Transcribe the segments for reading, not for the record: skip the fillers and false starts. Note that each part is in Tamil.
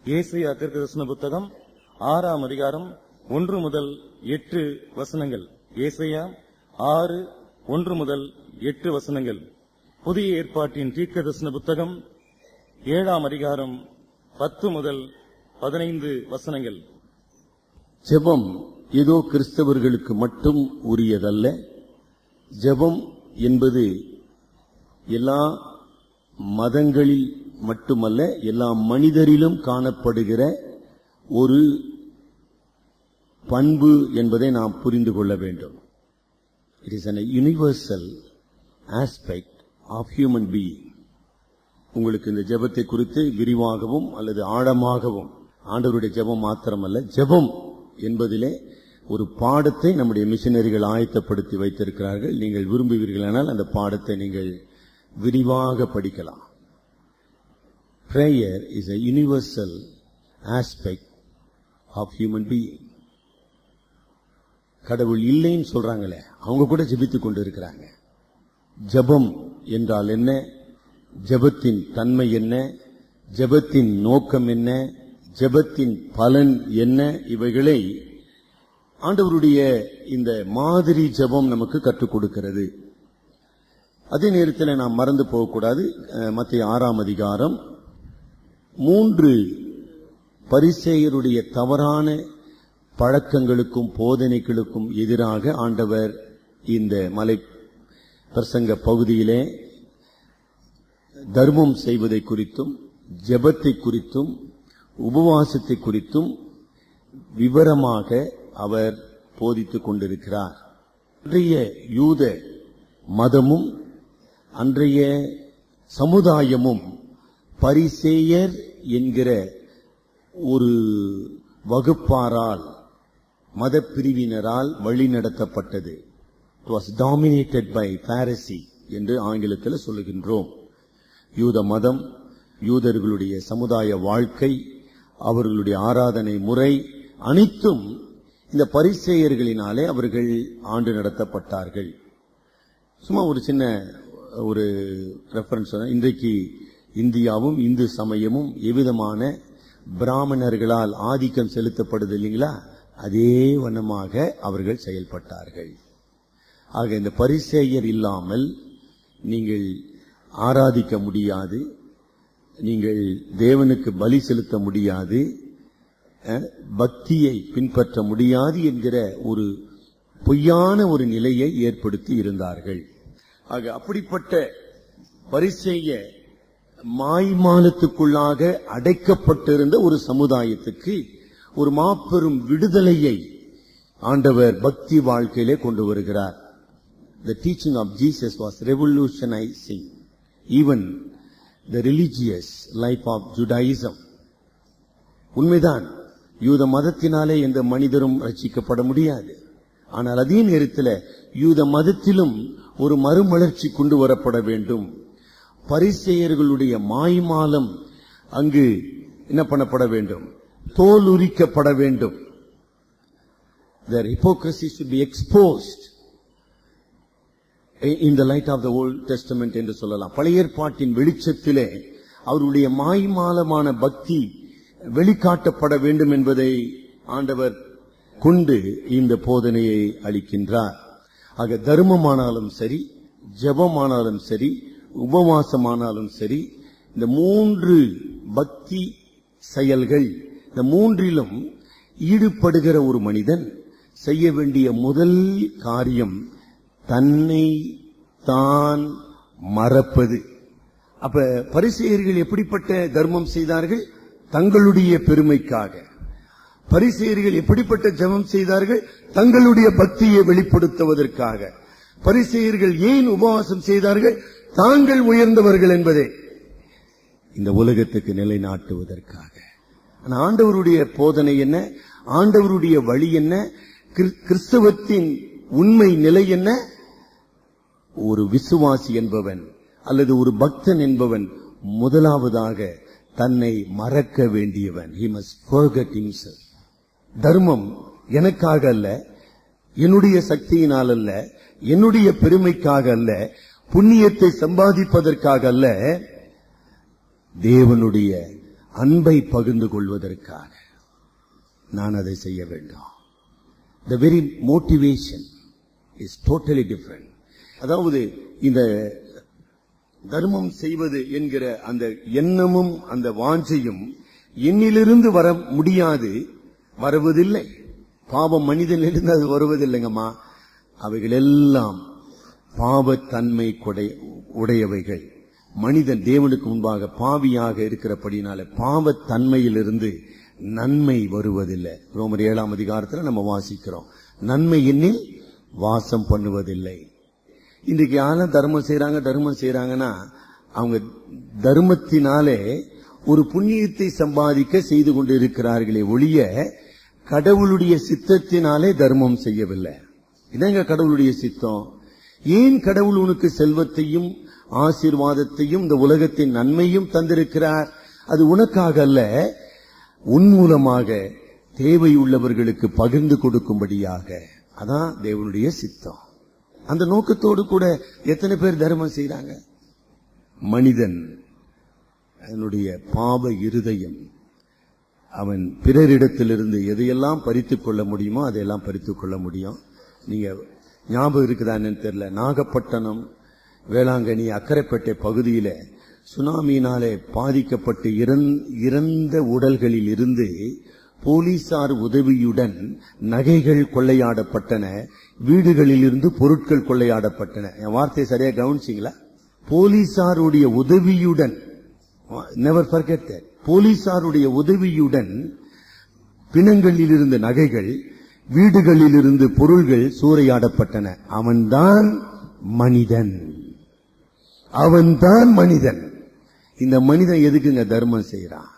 ஏசாயா தீர்க்கதரிசன புத்தகம் 6ஆம் அதிகாரம் 1 முதல் 8 வசனங்கள். ஏசாயா 6:1 முதல் 8 வசனங்கள். புதிய ஏற்பாட்டின் தீர்க்கதரிசன புத்தகம் 7ஆம் அதிகாரம் 10 முதல் 15 வசனங்கள். ஜெபம் ஏதோ கிறிஸ்தவர்களுக்கு மட்டும் உரியதல்ல. ஜெபம் என்பது எல்லா மதங்களில் மட்டுமல்ல, எல்லா மனிதரிலும் காணப்படுகிற ஒரு பண்பு என்பதை நாம் புரிந்து கொள்ள வேண்டும். It is an universal aspect of human being. உங்களுக்கு இந்த ஜெபத்தை குறித்து விரிவாகவும் அல்லது ஆழமாகவும், ஆண்டவருடைய ஜெபம் மாத்திரமல்ல, ஜெபம் என்பதிலே ஒரு பாடத்தை நம்முடைய மிஷனரிகள் ஆயத்தப்படுத்தி வைத்திருக்கிறார்கள். நீங்கள் விரும்புவீர்களானால் அந்த பாடத்தை நீங்கள் விரிவாக படிக்கலாம். Prayer is a universal aspect of human being. கடவுள் இல்லைன்னு சொல்றாங்களே, அவங்க கூட ஜெபித்துக் கொண்டு இருக்கிறாங்க. ஜெபம் என்றால் என்ன, ஜெபத்தின் தன்மை என்ன, ஜெபத்தின் நோக்கம் என்ன, ஜெபத்தின் பலன் என்ன, இவைகளை ஆண்டவருடைய இந்த மாதிரி ஜெபம் நமக்கு கற்றுக் கொடுக்கிறது. அதே நேரத்தில் நாம் மறந்து போகக்கூடாது. மத்தேயு 6ஆம் அதிகாரம் 3 பரிசேயருடைய தவறான பழக்கங்களுக்கும் போதனைகளுக்கும் எதிராக ஆண்டவர் இந்த மலை பிரசங்க பகுதியிலே தர்மம் செய்வதை குறித்தும், ஜெபத்தை குறித்தும், உபவாசத்தை குறித்தும் விவரமாக அவர் போதித்துக் கொண்டிருக்கிறார். அன்றைய யூத மதமும் அன்றைய சமுதாயமும் பரிசேயர் என்கிற ஒரு வகுப்பாரால், மத பிரிவினரால் வழிநடத்தப்பட்டது. It was dominated by Pharisee என்று ஆங்கிலத்தில் சொல்லுகின்றோம். யூத மதம், யூதர்களுடைய சமுதாய வாழ்க்கை, அவர்களுடைய ஆராதனை முறை அனைத்தும் இந்த பரிசேயர்களினாலே அவர்கள் ஆண்டு நடத்தப்பட்டார்கள். சும்மா ஒரு சின்ன ஒரு ரெஃபரன்ஸ், இன்றைக்கு இந்தியாவும் இந்து சமயமும் எவ்விதமான பிராமணர்களால் ஆதிக்கம் செலுத்தப்படுது இல்லைங்களா, அதே வண்ணமாக அவர்கள் செயல்பட்டார்கள். ஆக இந்த பரிசேயர் இல்லாமல் நீங்கள் ஆராதிக்க முடியாது, நீங்கள் தேவனுக்கு பலி செலுத்த முடியாது, பக்தியை பின்பற்ற முடியாது என்கிற ஒரு பொய்யான ஒரு நிலையை ஏற்படுத்தி இருந்தார்கள். ஆக அப்படிப்பட்ட பரிசேய மாய்மாலத்துக்குள்ளாக அடைக்கப்பட்டிருந்த ஒரு சமுதாயத்துக்கு ஒரு மாபெரும் விடுதலையை ஆண்டவர் பக்தி வாழ்க்கையிலே கொண்டு வருகிறார். The teaching of Jesus was revolutionizing even the religious life of Judaism. உண்மைதான், யூத மதத்தினாலே எந்த மனிதரும் ரட்சிக்கப்பட முடியாது. ஆனால் அதே நேரத்தில் யூத மதத்திலும் ஒரு மறுமலர்ச்சி கொண்டு வரப்பட வேண்டும். பரிசேயர்களுடைய மாய்மாலம் அங்கு என்ன பண்ணப்பட வேண்டும், தோல் உரிக்கப்பட வேண்டும். Their hypocrisy should be exposed in the light of the Old Testament என்று சொல்லலாம். பழைய ஏற்பாட்டின் வெளிச்சத்திலே அவருடைய மாய்மாலமான பக்தி வெளிக்காட்டப்பட வேண்டும் என்பதை ஆண்டவர் கொண்டு இந்த போதனையை அளிக்கின்றார். ஆக தர்மமானாலும் சரி, ஜெபமானாலும் சரி, உபவாசமானாலும் சரி, இந்த 3 பக்தி செயல்கள், இந்த 3லும் ஈடுபடுகிற ஒரு மனிதன் செய்ய வேண்டிய முதல் காரியம் தன்னை தான் மறப்பது. அப்ப பரிசேயர்கள் எப்படிப்பட்ட தர்மம் செய்தார்கள்? தங்களுடைய பெருமைக்காக. பரிசேயர்கள் எப்படிப்பட்ட ஜெபம் செய்தார்கள்? தங்களுடைய பக்தியை வெளிப்படுத்துவதற்காக. பரிசேயர்கள் ஏன் உபவாசம் செய்தார்கள்? தாங்கள் உயர்ந்தவர்கள் என்பதை இந்த உலகத்துக்கு நிலைநாட்டுவதற்காக. ஆண்டவருடைய போதனை என்ன, ஆண்டவருடைய வழி என்ன, கிறிஸ்தவத்தின் உண்மை நிலை என்ன? ஒரு விசுவாசி என்பவன் அல்லது ஒரு பக்தன் என்பவன் முதலாவதாக தன்னை மறக்க வேண்டியவன். He must forget himself. தர்மம் எனக்காக அல்ல, என்னுடைய சக்தியினால் அல்ல, என்னுடைய பெருமைக்காக அல்ல, புண்ணியத்தை சம்பாதிப்பதற்காக அல்ல, தேவனுடைய அன்பை பகிர்ந்து கொள்வதற்காக நான் அதை செய்ய வேண்டும். The very motivation is totally different. அதாவது இந்த தர்மம் செய்வது என்கிற அந்த எண்ணமும் அந்த வாஞ்சையும் என்னிலிருந்து வர முடியாது, வருவதில்லை. பாவம் மனிதனிலிருந்து அது வருவதில்லைங்கம்மா. அவைகள் எல்லாம் பாவத்தன்மை உடையவைகள். மனிதன் தேவனுக்கு முன்பாக பாவியாக இருக்கிறபடினால பாவத்தன்மையிலிருந்து நன்மை வருவதில்லை. ரோமர் 7ஆம் அதிகாரத்தில் நம்ம வாசிக்கிறோம், நன்மை என்னில் வாசம் பண்ணுவதில்லை. இன்றைக்கு யாரும் தர்மம் செய்யறாங்கன்னா அவங்க தர்மத்தினாலே ஒரு புண்ணியத்தை சம்பாதிக்க செய்து கொண்டு இருக்கிறார்களே ஒழிய கடவுளுடைய சித்தத்தினாலே தர்மம் செய்யவில்லை. இதாங்க கடவுளுடைய சித்தம். ஏன் கடவுள் உனக்கு செல்வத்தையும் ஆசீர்வாதத்தையும் இந்த உலகத்தின் நன்மையும் தந்திருக்கிறார்? அது உனக்காக அல்ல, உன் மூலமாக தேவையுள்ளவர்களுக்கு பகிர்ந்து கொடுக்கும்படியாக. அதான் தேவனுடைய சித்தம். அந்த நோக்கத்தோடு கூட எத்தனை பேர் தர்மம் செய்யறாங்க? மனிதன் அதனுடைய பாவ இருதயம், அவன் பிறரிடத்திலிருந்து எதையெல்லாம் பறித்துக் கொள்ள முடியுமோ அதையெல்லாம் பறித்துக் கொள்ள முடியும். நீங்க ஞாபகம் இருக்குதான்னு தெரியல, நாகப்பட்டினம், வேளாங்கண்ணி, அக்கரைப்பேட்டை பகுதியில சுனாமியினாலே பாதிக்கப்பட்டு இறந்த உடல்களில் இருந்து போலீசார் உதவியுடன் நகைகள் கொள்ளையாடப்பட்டன, வீடுகளில் இருந்து பொருட்கள் கொள்ளையாடப்பட்டன. என் வார்த்தையை சரியா கவனிச்சிங்களா? போலீசாருடைய உதவியுடன், நெவர் ஃபர்கெட் தட், போலீசாருடைய உதவியுடன் பிணங்களில் இருந்த நகைகள், வீடுகளில் இருந்து பொருள்கள் சூறையாடப்பட்டன. அவன்தான் மனிதன், அவன்தான் மனிதன். இந்த மனிதன் எதுக்குங்க தர்மம் செய்யறான்?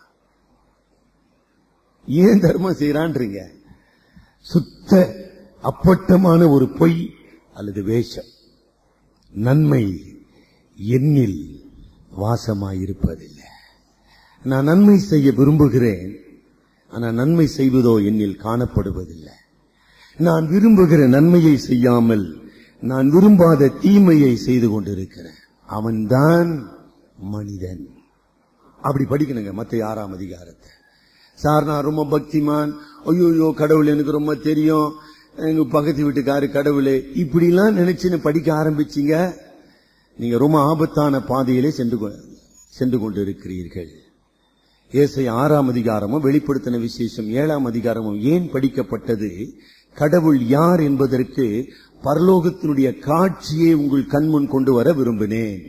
ஏன் தர்மம் செய்யறான்றீங்க? சுத்த அப்பட்டமான ஒரு பொய் அல்லது வேஷம். நன்மை என்னில் வாசமாயிருப்பதில்லை. நான் நன்மை செய்ய விரும்புகிறேன், ஆனால் நன்மை செய்வதோ என்னில் காணப்படுவதில்லை. நான் விரும்புகிற நன்மையை செய்யாமல் நான் விரும்பாத தீமையை செய்து கொண்டிருக்கிறேன். அவன்தான் மனிதன். அப்படி படிக்கணுங்க மத்தேயு 6ஆம் அதிகாரத்தை. சார் நான் ரொம்ப பக்திமான், ஐயோ கடவுள் எனக்கு ரொம்ப தெரியும், எங்க பக்கத்து வீட்டுக்காரு கடவுளே, இப்படிலாம் நினைச்சுன்னு படிக்க ஆரம்பிச்சீங்க, நீங்க ரொம்ப ஆபத்தான பாதையிலே சென்று கொண்டிருக்கிறீர்கள். ஏசாயா 6ஆம் அதிகாரமும் வெளிப்படுத்தின விசேஷம் 7ஆம் அதிகாரமும் ஏன் படிக்கப்பட்டது? கடவுள் யார் என்பதற்கு பரலோகத்தினுடைய காட்சியை உங்கள் கண்முன் கொண்டு வர விரும்பினேன்.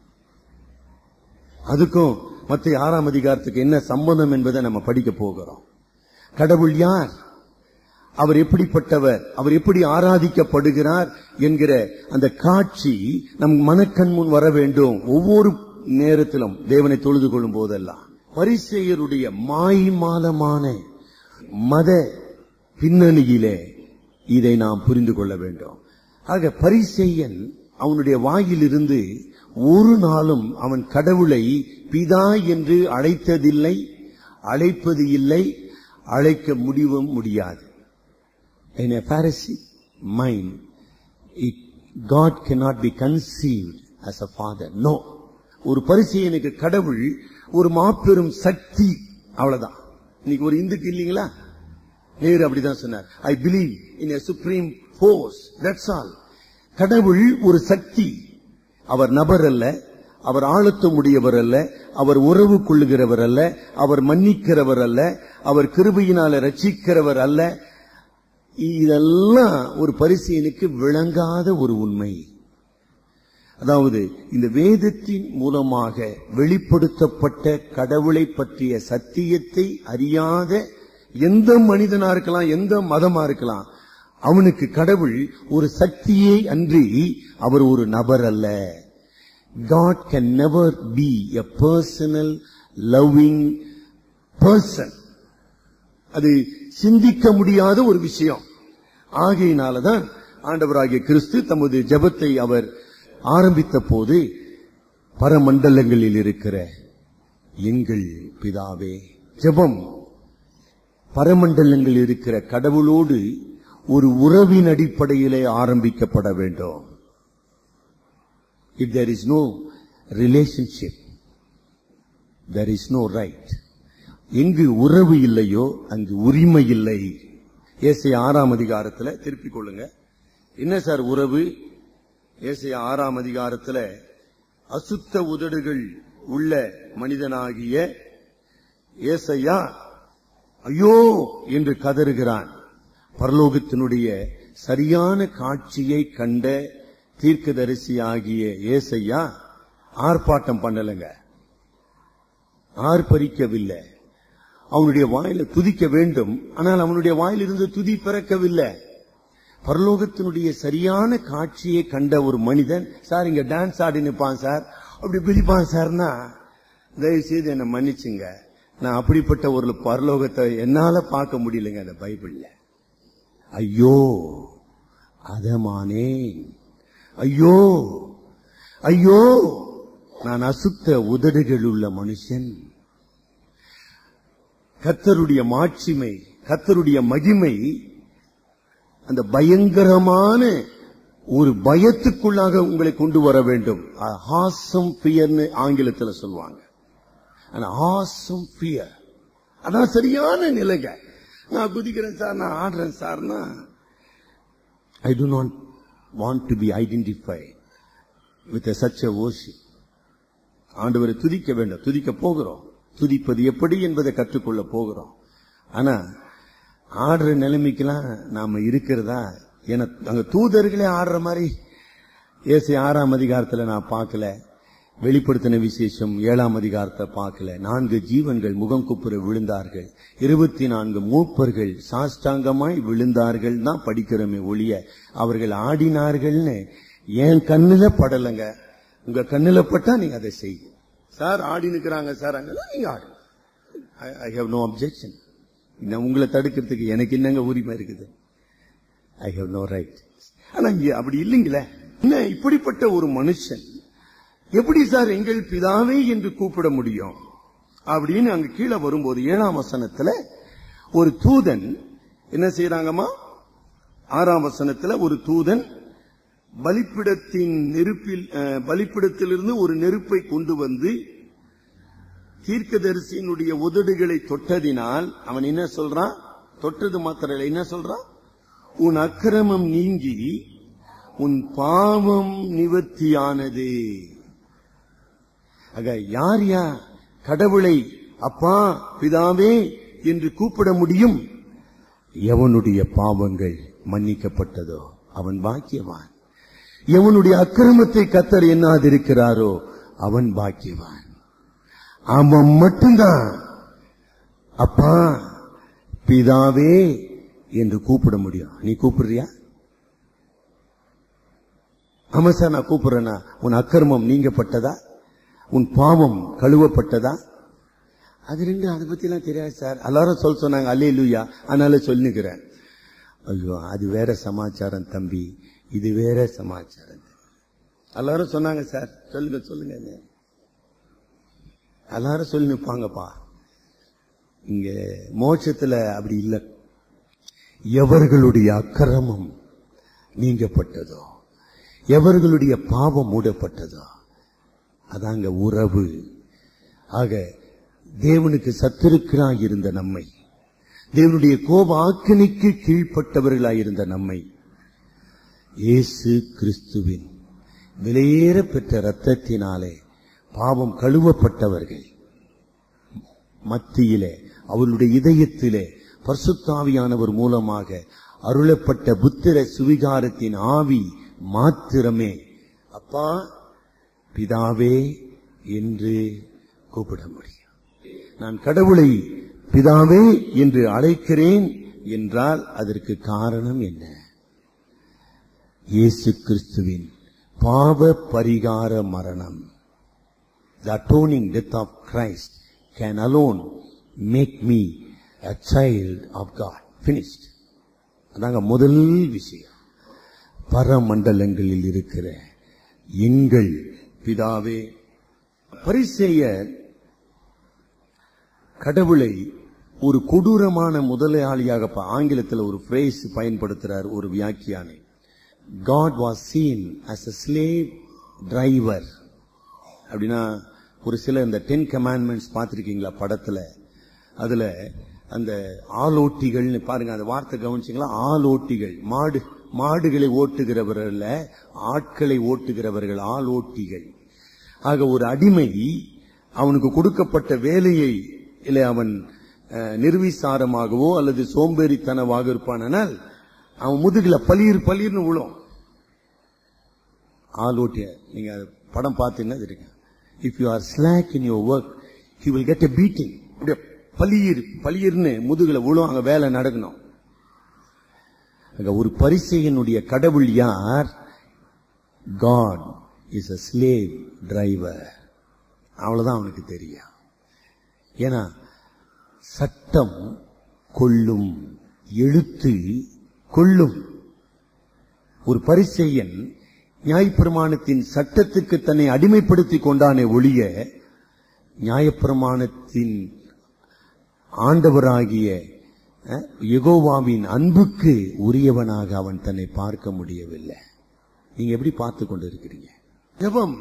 அதுக்கும் மத்தேயு 6ஆம் அதிகாரத்துக்கு என்ன சம்பந்தம் என்பதை நம்ம படிக்க போகிறோம். கடவுள் யார், அவர் எப்படிப்பட்டவர், அவர் எப்படி ஆராதிக்கப்படுகிறார் என்கிற அந்த காட்சி நம் மனக்கண் முன் வர வேண்டும். ஒவ்வொரு நேரத்திலும் தேவனை தொழுது கொள்ளும் போதெல்லாம் பரிசேயருடைய மாய்மாலமான மத பின்னணியிலே இதை நாம் புரிந்து கொள்ள வேண்டும். ஆக பரிசேயன் அவனுடைய வாயிலிருந்து ஒரு நாளும் அவன் கடவுளை பிதா என்று அழைத்ததில்லை, அழைப்பது இல்லை, அழைக்க முடியாது. In a Pharisee mind, God cannot be conceived as a father. No. ஒரு பரிசேயனுக்கு கடவுள் ஒரு மாபெரும் சக்தி, அவ்வளவுதான். இன்னைக்கு ஒரு இந்துக்கு இல்லீங்களா, நேரு அப்படிதான் சொன்னார், I believe in a supreme force, that's all. கடவுள் ஒரு சக்தி, அவர் நபர் அல்ல, அவர் ஆளத்துவம் உடையவர் அல்ல, அவர் உறவு கொள்ளுகிறவர் அல்ல, அவர் மன்னிக்கிறவர் அல்ல, அவர் கிருபையினால ரட்சிக்கிறவர் அல்ல. இதெல்லாம் ஒரு பரிசேயனுக்கு விளங்காத ஒரு உண்மை. அதாவது இந்த வேதத்தின் மூலமாக வெளிப்படுத்தப்பட்ட கடவுளை பற்றிய சத்தியத்தை அறியாத எந்த மனிதனா இருக்கலாம், எந்த மதமா இருக்கலாம், அவனுக்கு கடவுள் ஒரு சக்தியே அன்றி அவர் ஒரு நபர் அல்ல. God can never be a personal loving person. அது சிந்திக்க முடியாத ஒரு விஷயம். ஆகையினாலதான் ஆண்டவராகிய கிறிஸ்து தமது ஜெபத்தை அவர் ஆரம்பித்த போது பரமண்டலங்களில் இருக்கிற எங்கள் பிதாவே, ஜெபம் பரமண்டலங்களில் இருக்கிற கடவுளோடு ஒரு உறவின் அடிப்படையிலே ஆரம்பிக்கப்பட வேண்டும். If there is no relationship, there is no right. எங்கு உறவு இல்லையோ அங்கு உரிமை இல்லை. ஏசாயா 6ஆம் அதிகாரத்துல திருப்பிக் கொள்ளுங்க. என்ன சார் உறவு? ஏசாயா 6ஆம் அதிகாரத்துல அசுத்த உதடுகள் உள்ள மனிதனாகிய ஏசாயா ஐயோ என்று கதறுகிறான். பரலோகத்தினுடைய சரியான காட்சியை கண்ட தீர்க்கதரிசியாகிய ஏசாயா ஆர்ப்பாட்டம் பண்ணலங்க, ஆர்ப்பரிக்கவில்லை. அவனுடைய வாயில துதிக்க வேண்டும், ஆனால் அவனுடைய வாயிலிருந்து துதி பிறக்கவில்லை. பரலோகத்தினுடைய சரியான காட்சியை கண்ட ஒரு மனிதன், சார் இங்க டான்ஸ் ஆடி நிற்பான் சார், அப்படி பிடிப்பான் சார்னா தயவு செய்து என்ன மன்னிச்சுங்க, நான் அப்படிப்பட்ட ஒரு பரலோகத்தை என்னால பார்க்க முடியலங்க அந்த பைபிள்ல. ஐயோ அதமானேன், ஐயோ ஐயோ நான் அசுத்த உதடுகள் உள்ள மனுஷன். கர்த்தருடைய மாட்சிமை, கர்த்தருடைய மகிமை அந்த பயங்கரமான ஒரு பயத்துக்குள்ளாக உங்களை கொண்டு வர வேண்டும். ஆசம் பியர்னு ஆங்கிலத்தில் சொல்லுவாங்க. ஆசம் பியர், அதான் சரியான நிலைங்க. நான் குதிக்கிறேன் சார், நான் ஆடுறேன் சார்னா I do not want to be identified with such a worship. ஆண்டவரை துதிக்க வேண்டும், துதிக்க போகிறோம். துதிப்பது எப்படி என்பதை கற்றுக்கொள்ள போகிறோம். ஆனா ஆடுற நிலைமைக்கெல்லாம் நாம இருக்கிறதா? அங்க தூதர்களே ஆடுற மாதிரி ஏசாயா 6ஆம் அதிகாரத்துல நான் பார்க்கல. வெளிப்படுத்தின விசேஷம் 7ஆம் அதிகாரத்தை பார்க்கல. 4 ஜீவன்கள் முகம் குப்புற விழுந்தார்கள், 24 மூப்பர்கள் சாஷ்டாங்கமாய் விழுந்தார்கள் தான் படிக்கிறோமே ஒழிய அவர்கள் ஆடினார்கள்னு என் கண்ணுல படலைங்க. உங்க கண்ணுல பட்டா நீங்க அதை செய்யுங்க. சார் ஆடி நிற்கிறாங்க சார், அங்கெல்லாம் நீங்க ஆடு. I have no objection. உங்களை தடுக்கிறதுக்கு எனக்கு என்னங்க உரிமை இருக்குது? I have no right. ஆனா இங்க அப்படி இல்லைங்களே. என்ன இப்படிப்பட்ட ஒரு மனுஷன் எப்படி சார் எங்கள் பிதாவே என்று கூப்பிட முடியும் அப்படின்னு அங்க கீழே வரும்போது 7ஆம் வசனத்துல ஒரு தூதன் என்ன செய்யறாங்கம்மா? 6ஆம் வசனத்துல ஒரு தூதன் பலிப்பிடத்தின் நெருப்பில், பலிப்பிடத்திலிருந்து ஒரு நெருப்பை கொண்டு வந்து தீர்க்கதரிசியினுடைய உதடுகளை தொட்டதினால் அவன் என்ன சொல்றான்? தொட்டது மாத்திரம் என்ன சொல்றான்? உன் அக்கிரமம் நீங்கி உன் பாவம் நிவர்த்தியானது. ஆக யார் கடவுளை அப்பா பிதாவே என்று கூப்பிட முடியும்? எவனுடைய பாவங்கள் மன்னிக்கப்பட்டதோ அவன் பாக்கியவான். எவனுடைய அக்கிரமத்தை கர்த்தர் எண்ணாதிருக்கிறாரோ அவன் பாக்கியவான். அவன் மட்டும்தான் அப்பா பிதாவே என்று கூப்பிட முடியும். நீ கூப்பிடுறியா? ஆமா சார் நான் கூப்பிடுறேன்னா உன் அக்கிரமம் நீங்கப்பட்டதா? உன் பாவம் கழுவப்பட்டதா? அது ரெண்டு அதை பத்தி எல்லாம் தெரியாது சார். எல்லாரும் சொல்ல சொன்னாங்க அல்லேலூயா, அதனால சொல்லிக்கிறேன். ஐயோ அது வேற சமாச்சாரம் தம்பி, இது வேற சமாச்சாரம். எல்லாரும் சொன்னாங்க சார், சொல்லுங்க சொல்லுங்க. எல்லாரும் சொல்லி நிற்பாங்கப்பா. இங்க மோட்சத்துல அப்படி இல்லை. எவர்களுடைய அக்கிரமம் நீங்கப்பட்டதோ, எவர்களுடைய பாவம் மூடப்பட்டதோ அதாங்க உறவு. ஆக தேவனுக்கு சத்துருக்களாய் இருந்த நம்மை, தேவனுடைய கோப ஆக்கினைக்கு கீழ்ப்பட்டவர்களாயிருந்த நம்மை இயேசு கிறிஸ்துவின் விலையேற பெற்ற இரத்தத்தினாலே பாவம் கழுவப்பட்டவர்கள் மத்தியிலே அவருடைய இதயத்திலே பரிசுத்தாவியானவர் மூலமாக அருளப்பட்ட புத்திர சுவிகாரத்தின் ஆவி மாத்திரமே அப்பா பிதாவே என்று கூப்பிட முடியும். நான் கடவுளை பிதாவே என்று அழைக்கிறேன் என்றால் அதற்கு காரணம் என்ன? இயேசு கிறிஸ்துவின் பாவ பரிகார மரணம். The atoning death of Christ can alone make me a child of God. Finished. அதாங்க முதல் விஷயம். பரமண்டலங்களில் இருக்கிற எங்கள் பிதாவே. பரிசேயர் கடவுளை ஒரு கொடூரமான முதலாளியாக, ஆங்கிலத்தில் ஒரு பிரேஸ் பயன்படுத்துறார் ஒரு வியாக்கியானை. God was seen as a slave driver. அப்படின்னா ஒரு சில இந்த 10 commandments பார்த்திருக்கீங்களா படத்துல? அதுல அந்த ஆலோட்டிகள்னு பாருங்க, அந்த வார்த்தை கவனிச்சீங்களா? ஆலோட்டிகள், மாடுகளை ஓட்டுகிறவர்கள், ஆட்களை ஓட்டுகிறவர்கள் ஆலோட்டிகள். ஆக ஒரு அடிமை அவனுக்கு கொடுக்கப்பட்ட வேலையை இல்லை அவன் நிர்விசாரமாகவோ அல்லது சோம்பேறித்தனமாக இருப்பானால் அவன் முதுகுல பளீர்னு விழும். ஆலோட்டிய நீங்க படம் பார்த்தீங்கன்னா தெரியுங்க. If you are slack in your work you will get a beating. பளீர்னு முதுகுல விழும். அங்க வேலை நடக்கணும். ஒரு பரிசேயனுடைய கடவுள் யார்? God is a slave driver. அவ்வளவுதான் அவனுக்கு தெரியும். ஏன்னா சட்டம் கொல்லும், எழுத்து கொல்லும். ஒரு பரிசேயன் நியாயப்பிரமாணத்தின் சட்டத்துக்கு தன்னை அடிமைப்படுத்திக் கொண்டானே ஒழிய நியாயப்பிரமாணத்தின் ஆண்டவராகிய யெகோவாவின் அன்புக்கு உரியவனாக அவன் தன்னை பார்க்க முடியவில்லை. நீங்க எப்படி பார்த்து கொண்டு இருக்கிறீங்க? ஜெபம்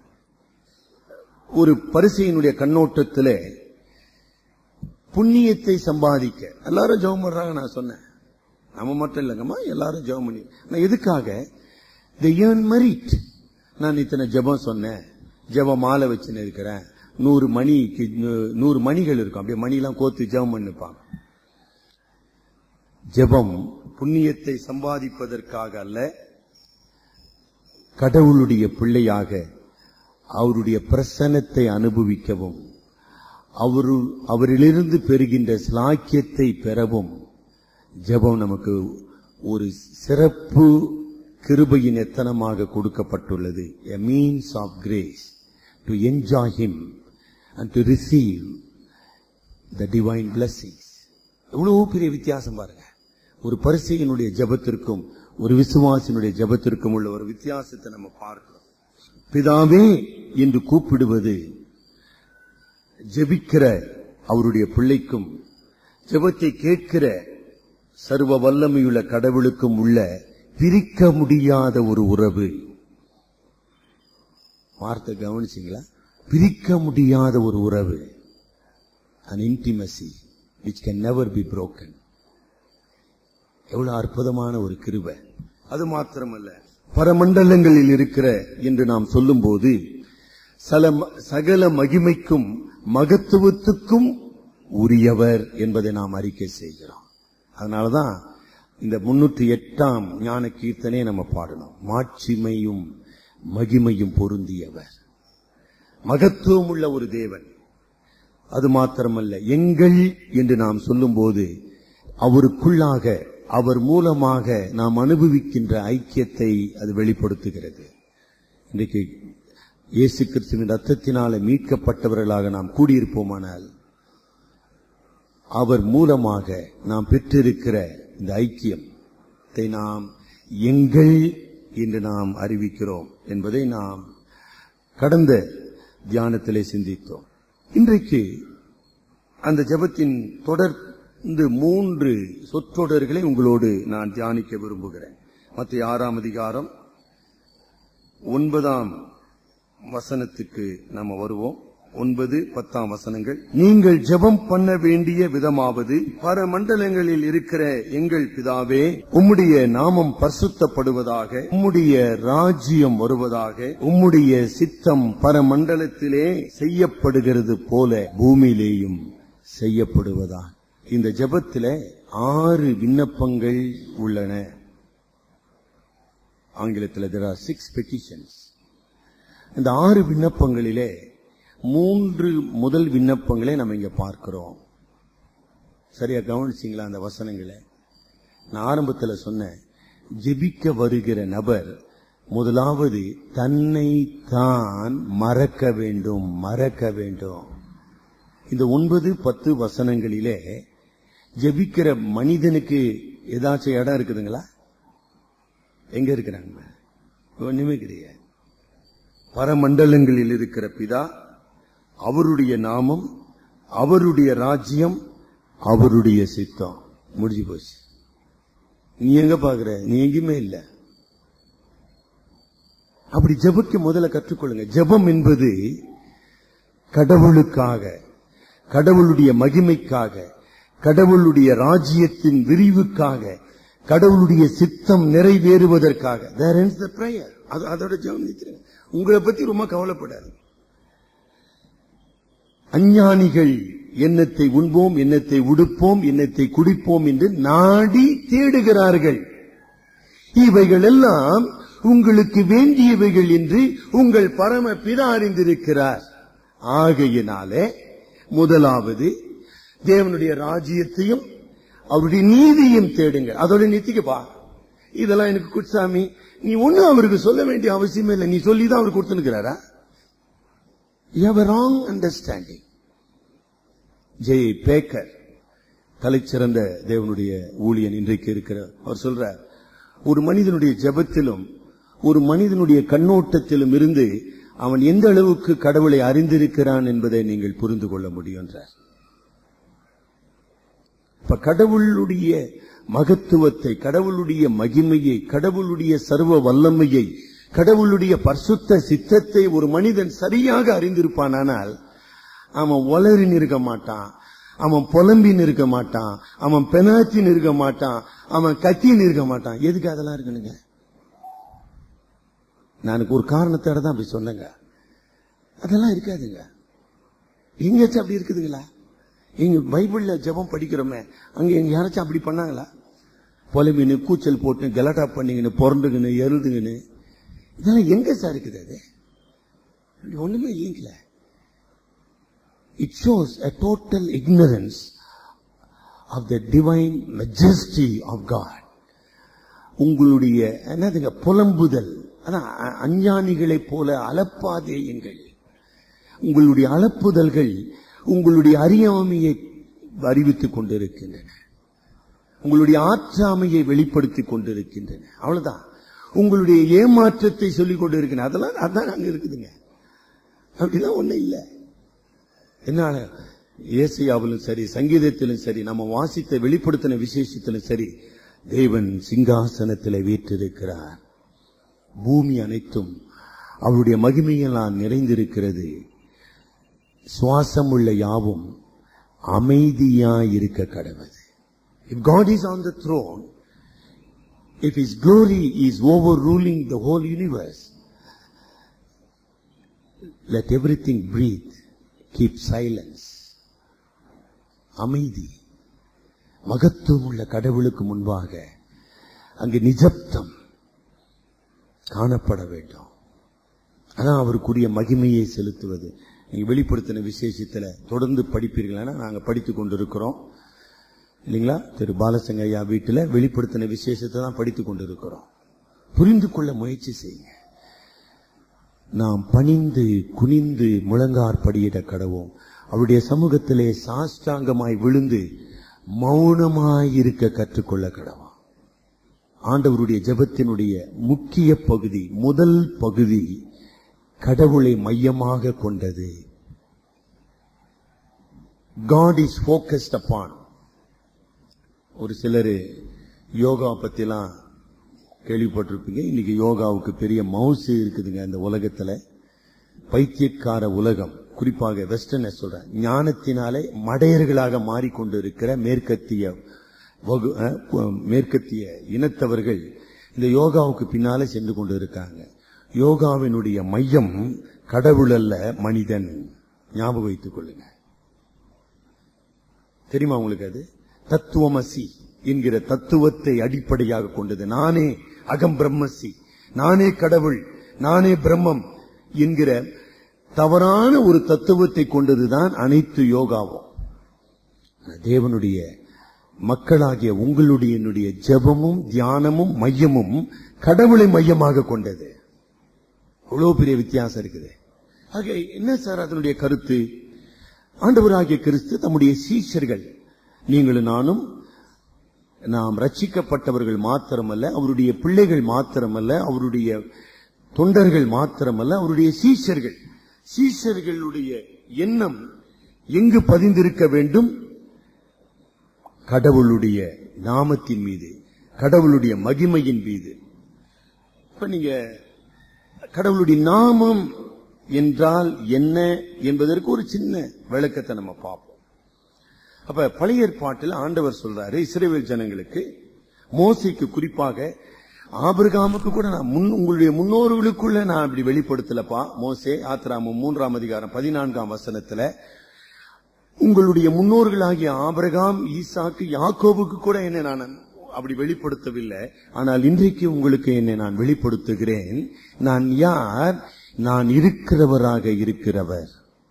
ஒரு பரிசேயனுடைய கண்ணோட்டத்தில் புண்ணியத்தை சம்பாதிக்க எல்லாரும் ஜெபம் பண்றாங்க. நான் சொன்னேன், நம்ம மட்டும் இல்லைங்கம்மா, எல்லாரும் ஜெபம் பண்ணி. எதுக்காக? they earn merit. நான் இத்தனை ஜெபம் சொன்னேன், ஜெப மாலை வச்சுன்னு இருக்கிறேன், 100 மணிகள் இருக்கும், அப்படியே மணிலாம் கோத்து ஜெபம் பண்ணிப்பாங்க. ஜெபம் புண்ணியத்தை சம்பாதிப்பதற்காக அல்ல, கடவுளுடைய பிள்ளையாக அவருடைய பிரசன்னத்தை அனுபவிக்கவும் அவரிலிருந்து பெறுகின்ற ஸ்லாக்கியத்தை பெறவும் ஜெபம் நமக்கு ஒரு சிறப்பு கிருபையின் எத்தனமாக கொடுக்கப்பட்டுள்ளது. a means of grace to enjoy him and to receive the divine blessings. எவ்வளவு பெரிய வித்தியாசம் பாருங்க. ஒரு பரிசேயனுடைய ஜெபத்திற்கும் ஒரு விசுவாசினுடைய ஜெபத்திற்கும் உள்ள ஒரு வித்தியாசத்தை நம்ம பார்க்கிறோம். பிதாவே என்று கூப்பிடுவது ஜெபிக்கிற அவருடைய பிள்ளைக்கும் ஜெபத்தை கேட்கிற சர்வ வல்லமையுள்ள கடவுளுக்கும் உள்ள பிரிக்க முடியாத ஒரு உறவு. வார்த்தை கவனிச்சீங்களா? பிரிக்க முடியாத ஒரு உறவு. an intimacy which can never be broken. எவ்வளவு அற்புதமான ஒரு கிருபை. அது மாத்திரமல்ல, பரமண்டலங்களில் இருக்கிற என்று நாம் சொல்லும் போது சகல மகிமைக்கும் மகத்துவத்துக்கும் உரியவர் என்பதை நாம் அறிக்கை செய்கிறோம். அதனாலதான் இந்த 308ஆம் ஞான கீர்த்தனை நம்ம பாடணும். மாட்சிமையும் மகிமையும் பொருந்தியவர், மகத்துவம் உள்ள ஒரு தேவன். அது மாத்திரமல்ல, எங்கள் என்று நாம் சொல்லும் போது அவருக்குள்ளாக அவர் மூலமாக நாம் அனுபவிக்கின்ற ஐக்கியத்தை அது வெளிப்படுத்துகிறது. இன்றைக்கு இயேசு கிறிஸ்துவின் ரத்தத்தினால மீட்கப்பட்டவர்களாக நாம் கூடியிருப்போமானால் அவர் மூலமாக நாம் பெற்றிருக்கிற இந்த ஐக்கியத்தை நாம் எங்கள் என்று நாம் அறிவிக்கிறோம் என்பதை நாம் கடந்த தியானத்திலே சிந்தித்தோம். இன்றைக்கு அந்த ஜெபத்தின் தொடர்ந்து 3 சொற்றொடர்களை உங்களோடு நான் தியானிக்க விரும்புகிறேன். மத்தேயு 6ஆம் அதிகாரம் 9ஆம் வசனத்துக்கு நாம வருவோம். 9, 10ஆம் வசனங்கள். நீங்கள் ஜெபம் பண்ண வேண்டிய விதமாவது, பரமண்டலங்களில் இருக்கிற எங்கள் பிதாவே, உம்முடைய நாமம் பரிசுத்தப்படுவதாக, உம்முடைய ராஜ்யம் வருவதாக, உம்முடைய சித்தம் பரமண்டலத்திலே செய்யப்படுகிறது போல பூமியிலேயும் செய்யப்படுவதாக. இந்த ஜெபத்திலே 6 விண்ணப்பங்கள் உள்ளன. ஆங்கிலத்தில் there are 6 petitions. இந்த 6 விண்ணப்பங்களிலே 3 முதல் விண்ணப்பங்களை நம்ம இங்க பார்க்கிறோம். சரியா கவனிச்சீங்களா அந்த வசனங்களை? நான் ஆரம்பத்தில் சொன்னேன், ஜெபிக்க வருகிற நபர் முதலாவது தன்னை தான் மறக்க வேண்டும். இந்த 9, 10 வசனங்களிலே ஜெபிக்கிற மனிதனுக்கு ஏதாச்சும் இடம் இருக்குதுங்களா? எங்க இருக்கிறாங்க? ஒண்ணுமே கிடையாது. பரமண்டலங்களில் இருக்கிற பிதா, அவருடைய நாமம், அவருடைய ராஜ்யம், அவருடைய சித்தம். முடிஞ்சு போச்சு. நீ எங்க பாக்குற? நீ எங்குமே இல்ல. அப்படி ஜெபிக்க முதல்ல கற்றுக்கொள்ளுங்க. ஜெபம் என்பது கடவுளுக்காக, கடவுளுடைய மகிமைக்காக, கடவுளுடைய ராஜ்யத்தின் விரிவுக்காக, கடவுளுடைய சித்தம் நிறைவேறுவதற்காக. There ends the prayer. அதோட ஜெபம் நிறுத்துங்க. உங்களை பத்தி ரொம்ப கவலைப்படாது. அஞ்ஞானிகள் எண்ணத்தை உண்போம், எண்ணத்தை உடுப்போம், எண்ணத்தை குடிப்போம் என்று நாடி தேடுகிறார்கள். இவைகள் எல்லாம் உங்களுக்கு வேண்டியவைகள் என்று உங்கள் பரம பிதா அறிந்திருக்கிறார். ஆகையினாலே முதலாவது தேவனுடைய ராஜ்யத்தையும் அவருடைய நீதியும் தேடுங்கள். அதோட நிறுத்திக்கப்பா. இதெல்லாம் எனக்கு குட்சாமி, நீ ஒன்னும் அவருக்கு சொல்ல வேண்டிய அவசியமே இல்லை. நீ சொல்லிதான் அவர் கொடுத்துருக்கிறாரா? You have a wrong understanding. Jay Baker, தலைச்சிறந்த தேவனுடைய ஊழியன் இன்றைக்கு இருக்கிறார். அவர் சொல்றார், ஒரு மனிதனுடைய ஜெபத்திலும் ஒரு மனிதனுடைய கண்ணோட்டத்திலும் இருந்து அவன் எந்த அளவுக்கு கடவுளை அறிந்திருக்கிறான் என்பதை நீங்கள் புரிந்து கொள்ள முடியும் என்றார். இப்ப கடவுளுடைய மகத்துவத்தை, கடவுளுடைய மகிமையை, கடவுளுடைய சர்வ வல்லமையை, கடவுளுடைய பரிசுத்த சித்தத்தை ஒரு மனிதன் சரியாக அறிந்திருப்பானால் அவன் உளறின் இருக்க மாட்டான், அவன் புலம்பின் இருக்க மாட்டான், அவன் பெனாத்தின் இருக்க மாட்டான், அவன் கத்தின்னு இருக்க மாட்டான். எதுக்கு அதெல்லாம் இருக்கணுங்க? நான் ஒரு காரணத்தோட தான் அப்படி சொன்னேங்க. அதெல்லாம் இருக்காதுங்க. எங்கேயாச்சும் அப்படி இருக்குதுங்களா? எங்க பைபிள்ல ஜெபம் படிக்கிறோமே, அங்க எங்க யாராச்சும் அப்படி பண்ணாங்களா? புலம்பின்னு, கூச்சல் போட்டு, கலாட்டா பண்ணிங்கன்னு, பொறண்டுங்கன்னு, எருதுங்கன்னு, இதெல்லாம் எங்க சார் இருக்குது? அது ஒண்ணுமே இல்லைங்கள. It shows a total ignorance of the divine majesty of God. உங்களுடைய என்னதுங்க புலம்புதல், அதான் அஞ்ஞானிகளை போல அலப்பாதேயுங்கள். உங்களுடைய அலப்புதல்கள் உங்களுடைய அறியாமையை அறிவித்துக் கொண்டிருக்கின்றன, உங்களுடைய ஆற்றாமையை வெளிப்படுத்திக் கொண்டிருக்கின்றன. அவ்வளவுதான். உங்களுடைய ஏமாற்றத்தை சொல்லிக் கொண்டிருக்கின்றன. அதெல்லாம் அதான் அங்க இருக்குதுங்க. அப்படிதான் ஒண்ணு இல்லை. என்னால ஏசாயாவிலும் சரி, சங்கீதத்திலும் சரி, நம்ம வாசித்த வெளிப்படுத்தின விசேஷத்திலும் சரி, தேவன் சிங்காசனத்தில் வீற்றிருக்கிறார். பூமி அனைத்தும் அவருடைய மகிமையெல்லாம் நிறைந்திருக்கிறது. சுவாசம் உள்ள யாவும் அமைதியாயிருக்க கடவுது. If God is on the throne, if His glory is overruling the whole universe, let everything breathe. Keep silence. அமைதி. மகத்துவம் உள்ள கடவுளுக்கு முன்பாக அங்கு நிஜப்தம் காணப்பட வேண்டும். அதான் அவருக்குரிய மகிமையை செலுத்துவது. நீங்க வெளிப்படுத்தின விசேஷத்துல தொடர்ந்து படிப்பீர்களா? நாங்க படித்துக் கொண்டிருக்கிறோம் இல்லைங்களா? திரு பாலசங்க ஐயா வீட்டுல வெளிப்படுத்தின விசேஷத்தை தான் படித்துக் கொண்டிருக்கிறோம். புரிந்து கொள்ள முயற்சி செய்யுங்க. நாம் பணிந்து குனிந்து முழங்காற்படியிட கடவோம். அவருடைய சமூகத்திலே சாஷ்டாங்கமாய் விழுந்து மௌனமாயிருக்க கற்றுக்கொள்ள கடவோம். ஆண்டவருடைய ஜெபத்தினுடைய முக்கிய பகுதி, முதல் பகுதி கடவுளை மையமாக கொண்டது. God is focused upon. ஒரு சிலர் யோகா பத்திலாம் கேள்விப்பட்டிருப்பீங்க. இன்னைக்கு யோகாவுக்கு பெரிய மவுசு இருக்குதுங்க இந்த உலகத்துல. பைத்தியக்கார உலகம், குறிப்பாக வெஸ்டர்ன் சொல்ற ஞானத்தினாலே மடையர்களாக மாறிக்கொண்டிருக்கிற மேற்கத்திய இனத்தவர்கள் இந்த யோகாவுக்கு பின்னாலே சென்று கொண்டு இருக்காங்க. யோகாவினுடைய மையம் கடவுள் அல்ல, மனிதன். ஞாபகம் வைத்துக் கொள்ளுங்க. தெரியுமா உங்களுக்கு? அது தத்துவமசி என்கிற தத்துவத்தை அடிப்படையாக கொண்டது. நானே அகம் பிரம்மசி, நானே கடவுள், நானே பிரம்மம் என்கிற தவறான ஒரு தத்துவத்தை கொண்டதுதான் அனைத்து யோகாவும். தேவனுடைய மக்களாகிய உங்களுடைய ஜெபமும் தியானமும் மையமும் கடவுளை மையமாக கொண்டது. அவ்வளவு பெரிய வித்தியாசம் இருக்குது. ஆக என்ன சார் அதனுடைய கருத்து? ஆண்டவராகிய கிறிஸ்து தம்முடைய சீஷர்கள், நீங்களும் நானும், நாம் ரட்சிக்கப்பட்டவர்கள் மாத்திரமல்ல, அவருடைய பிள்ளைகள் மாத்திரமல்ல, அவருடைய தொண்டர்கள் மாத்திரமல்ல, அவருடைய சீஷர்கள். சீஷர்களுடைய எண்ணம் எங்கு பதிந்திருக்க வேண்டும்? கடவுளுடைய நாமத்தின் மீது, கடவுளுடைய மகிமையின் மீது. இப்ப நீங்க கடவுளுடைய நாமம் என்றால் என்ன என்பதற்கு ஒரு சின்ன விளக்கத்தை நம்ம பார்ப்போம். அப்ப பழைய ஏற்பாட்டில் ஆண்டவர் சொல்றாரு இஸ்ரவேல் ஜனங்களுக்கு, மோசேக்கு குறிப்பாக, ஆபிரகாமுக்கு கூட நான் உங்களுடைய முன்னோர்களுக்குள்ள நான் இப்படி வெளிப்படுத்தலப்பா. மோசே ஆத்திராமம் 3ஆம் அதிகாரம் 14ஆம் வசனத்துல, உங்களுடைய முன்னோர்களாகிய ஆபிரகாம், ஈசாக்கு, யாக்கோபுக்கு கூட என்னை நான் அப்படி வெளிப்படுத்தவில்லை. ஆனால் இன்றைக்கு உங்களுக்கு என்னை நான் வெளிப்படுத்துகிறேன். நான் யார்? நான் இருக்கிறவராக இருக்கிறவர்.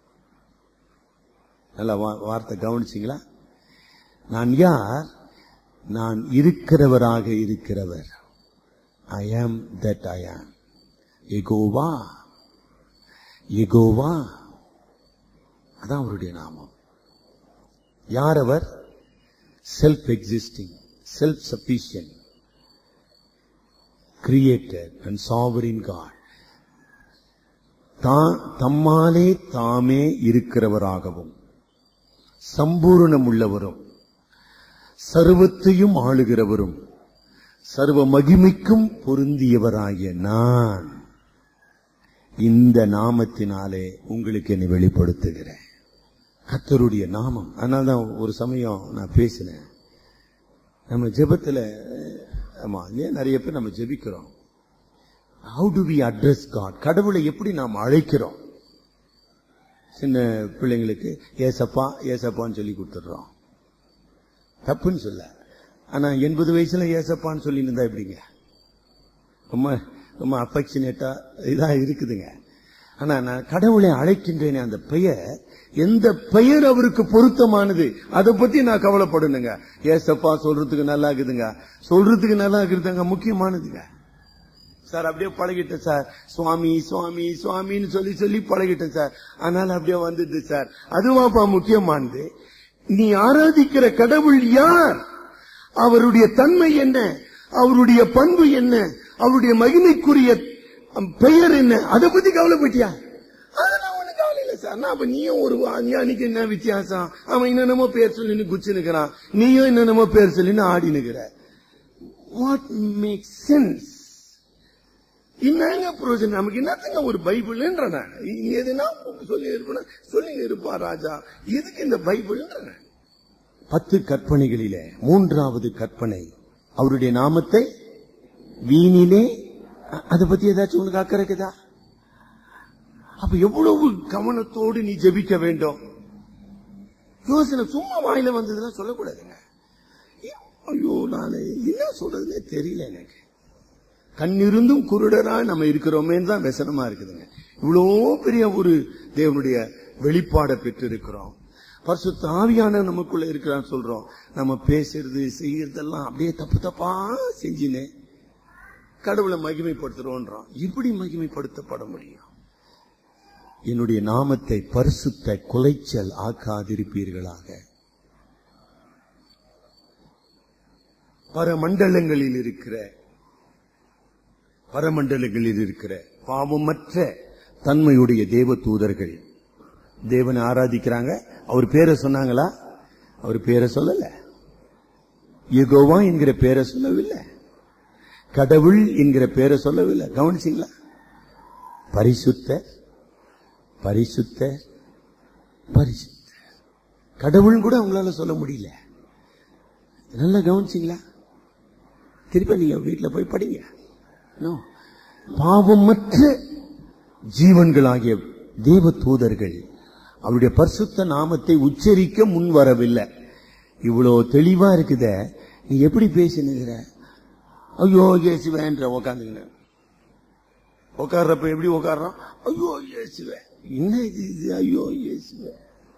நல்ல வார்த்தை கவனிச்சீங்களா? நான் யார்? நான் இருக்கிறவராக இருக்கிறவர். I am that I am. Jehovah, Jehovah, அதான் அவருடைய நாமம். யார் அவர்? Self existing, self sufficient, creator and sovereign God. தம்மாலே தாமே இருக்கிறவராகவும் சம்பூர்ணம் உள்ளவரும் சர்வத்தையும் ஆளுகிறவரும் சர்வ மகிமைக்கும் பொருந்தியவராகிய நான் இந்த நாமத்தினாலே உங்களுக்கு என்னை வெளிப்படுத்துகிறேன். கர்த்தருடைய நாமம். அதனால்தான் ஒரு சமயம் நான் பேசினேன், நம்ம ஜெபத்துல நிறைய பேர் நம்ம ஜெபிக்கிறோம். How do we address God? கடவுளை எப்படி நாம் அழைக்கிறோம்? சின்ன பிள்ளைங்களுக்கு ஏசப்பா ஏசப்பான்னு சொல்லி கொடுத்துடுறோம். தப்புன்னு சொல்ல. ஆனா 80 வயசுல ஏசப்பான்னு சொல்லி இருந்தா எப்படிங்க? ரொம்ப ரொம்ப அஃபெக்ஷனேட்டா இதான் இருக்குதுங்க. ஆனா நான் கடவுளை அழைக்கின்றேனே, அந்த பெயர் எந்த பெயர் அவருக்கு பொருத்தமானது, அதை பத்தி நான் கவலைப்படணுங்க. ஏசப்பா சொல்றதுக்கு நல்லா இருக்குதுங்க, சொல்றதுக்கு நல்லா இருக்குதுங்க, முக்கியமானதுங்க. சார் அப்படியே பழகிட்டேன் சார், சுவாமி சுவாமி சுவாமின்னு சொல்லி சொல்லி பழகிட்டேன் சார், அதனால அப்படியே வந்துட்டு சார். அதுவாப்பா முக்கியமானது. நீ ஆராதிக்கிற கடவுள் யார்? அவருடைய தன்மை என்ன? அவருடைய பண்பு என்ன? அவருடைய மகிமைக்குரிய பெயர் என்ன? அதை பத்தி கவலைப்பட்டியா? அதெல்லாம் ஒண்ணு கவலை இல்ல சார். நான் அப்ப நீயும் ஒரு அஞ்ஞானிக்கு என்ன வித்தியாசம்? அவன் என்னென்னமோ பேர் சொல்லி குச்சி நிக்கிறான், நீயும் என்னென்னமோ பேர் சொல்லி ஆடி நிக்கிற. What make sense? என்னங்க பிரயோஜனம்? நமக்கு என்னத்துங்க ஒரு பைபிள்ன்ற? எதுனா சொல்லி இருப்பா, சொல்லி இருப்பா ராஜா, எதுக்கு இந்த பைபிள்ன்ற? 10 கற்பனைகளிலே 3வது கற்பனை அவருடைய நாமத்தை வீணிலே. அதை பத்தி ஏதாச்சும் உனக்கு அக்கறை இருக்குதா? அப்ப எவ்வளவு கவனத்தோடு நீ ஜெபிக்க வேண்டும். யோசனை சும்மா வாயில வந்ததுன்னா சொல்லக்கூடாதுங்க. ஐயோ நான் என்ன சொல்றதுன்னே தெரியல எனக்கு. கண்ணிருந்தும் குருடரா நம்ம இருக்கிறோமே தான் व्यसனமா இருக்குதுங்க. இவ்வளோ பெரிய ஒரு தேவனுடைய வெளிப்பாடை பெற்று இருக்கிறோம். பரிசுத்த ஆவியான நமக்குள்ள இருக்கிறான்னு சொல்றோம். நம்ம பேசுறது செய்யறதெல்லாம் அப்படியே தப்பு தப்பா செஞ்சுனே கடவுளை மகிமைப்படுத்துறோம். இப்படி மகிமைப்படுத்தப்பட முடியும்? என்னுடைய நாமத்தை பரிசுத்த குலைச்சல் ஆக்காதிருப்பீர்களாக. பரமண்டலங்களில் இருக்கிற பாவமற்ற தன்மையுடைய தேவ தூதர்கள் தேவனை ஆராதிக்கிறாங்க. அவர் பேரை சொன்னாங்களா? அவர் பேரை சொல்லல. யெகோவா என்கிற பேரை சொல்லவில்லை, கடவுள் என்கிற பேரை சொல்லவில்லை. கவனிச்சீங்களா? பரிசுத்த பரிசுத்த பரிசுத்த கடவுள் கூட அவங்களால சொல்ல முடியல. நல்லா கவனிச்சீங்களா? திருப்பி நீங்க வீட்டுல போய் படிங்க. பாவமற்ற ஜீவன்களாகிய தேவ தூதர்கள் அவருடைய பரிசுத்த நாமத்தை உச்சரிக்க முன் வரவில்லை. இவ்வளவு தெளிவா இருக்குத, நீ எப்படி பேசினுகிற? ஐயோ இயேசுவேன்ற உக்காந்துங்க. உட்கார்றப்ப எப்படி உட்கார்றோம்? ஐயோ இயேசுவே, என்ன இது? ஐயோ இயேசுவே,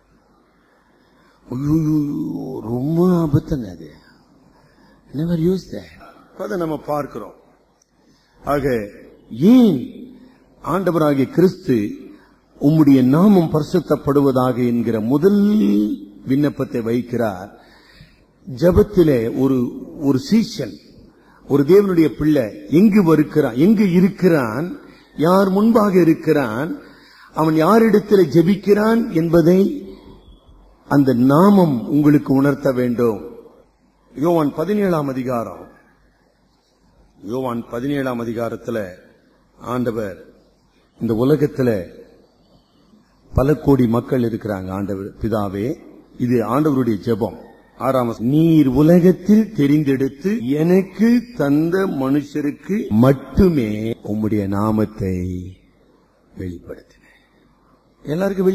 ஐயோ ரொம்ப ஆபத்துங்க அது. என்ன யோசித்த அதை நம்ம பார்க்கிறோம். ஆக ஏன் ஆண்டவராகிய கிறிஸ்து உம்முடைய நாமம் பரிசுத்தப்படுவதாக என்கிற முதல் விண்ணப்பத்தை வைக்கிறார்? ஜெபத்திலே ஒரு சீஷன், ஒரு தேவனுடைய பிள்ளை எங்கு இருக்கிறான், யார் முன்பாக இருக்கிறான், அவன் யாரிடத்தில் ஜெபிக்கிறான் என்பதை அந்த நாமம் உங்களுக்கு உணர்த்த வேண்டும். யோவான் 17ஆம் அதிகாரம், யோவான் 17ஆம் அதிகாரத்தில் ஆண்டவர், இந்த உலகத்தில் பல கோடி மக்கள் இருக்கிறாங்க. ஆண்டவர் பிதாவே, இது ஆண்டவருடைய ஜெபம். 6 நீர் உலகத்தில் தெரிந்தெடுத்து எனக்கு தந்த மனுஷருக்கு மட்டுமே உம்முடைய நாமத்தை வெளிப்படுத்தின. எல்லாருக்கும்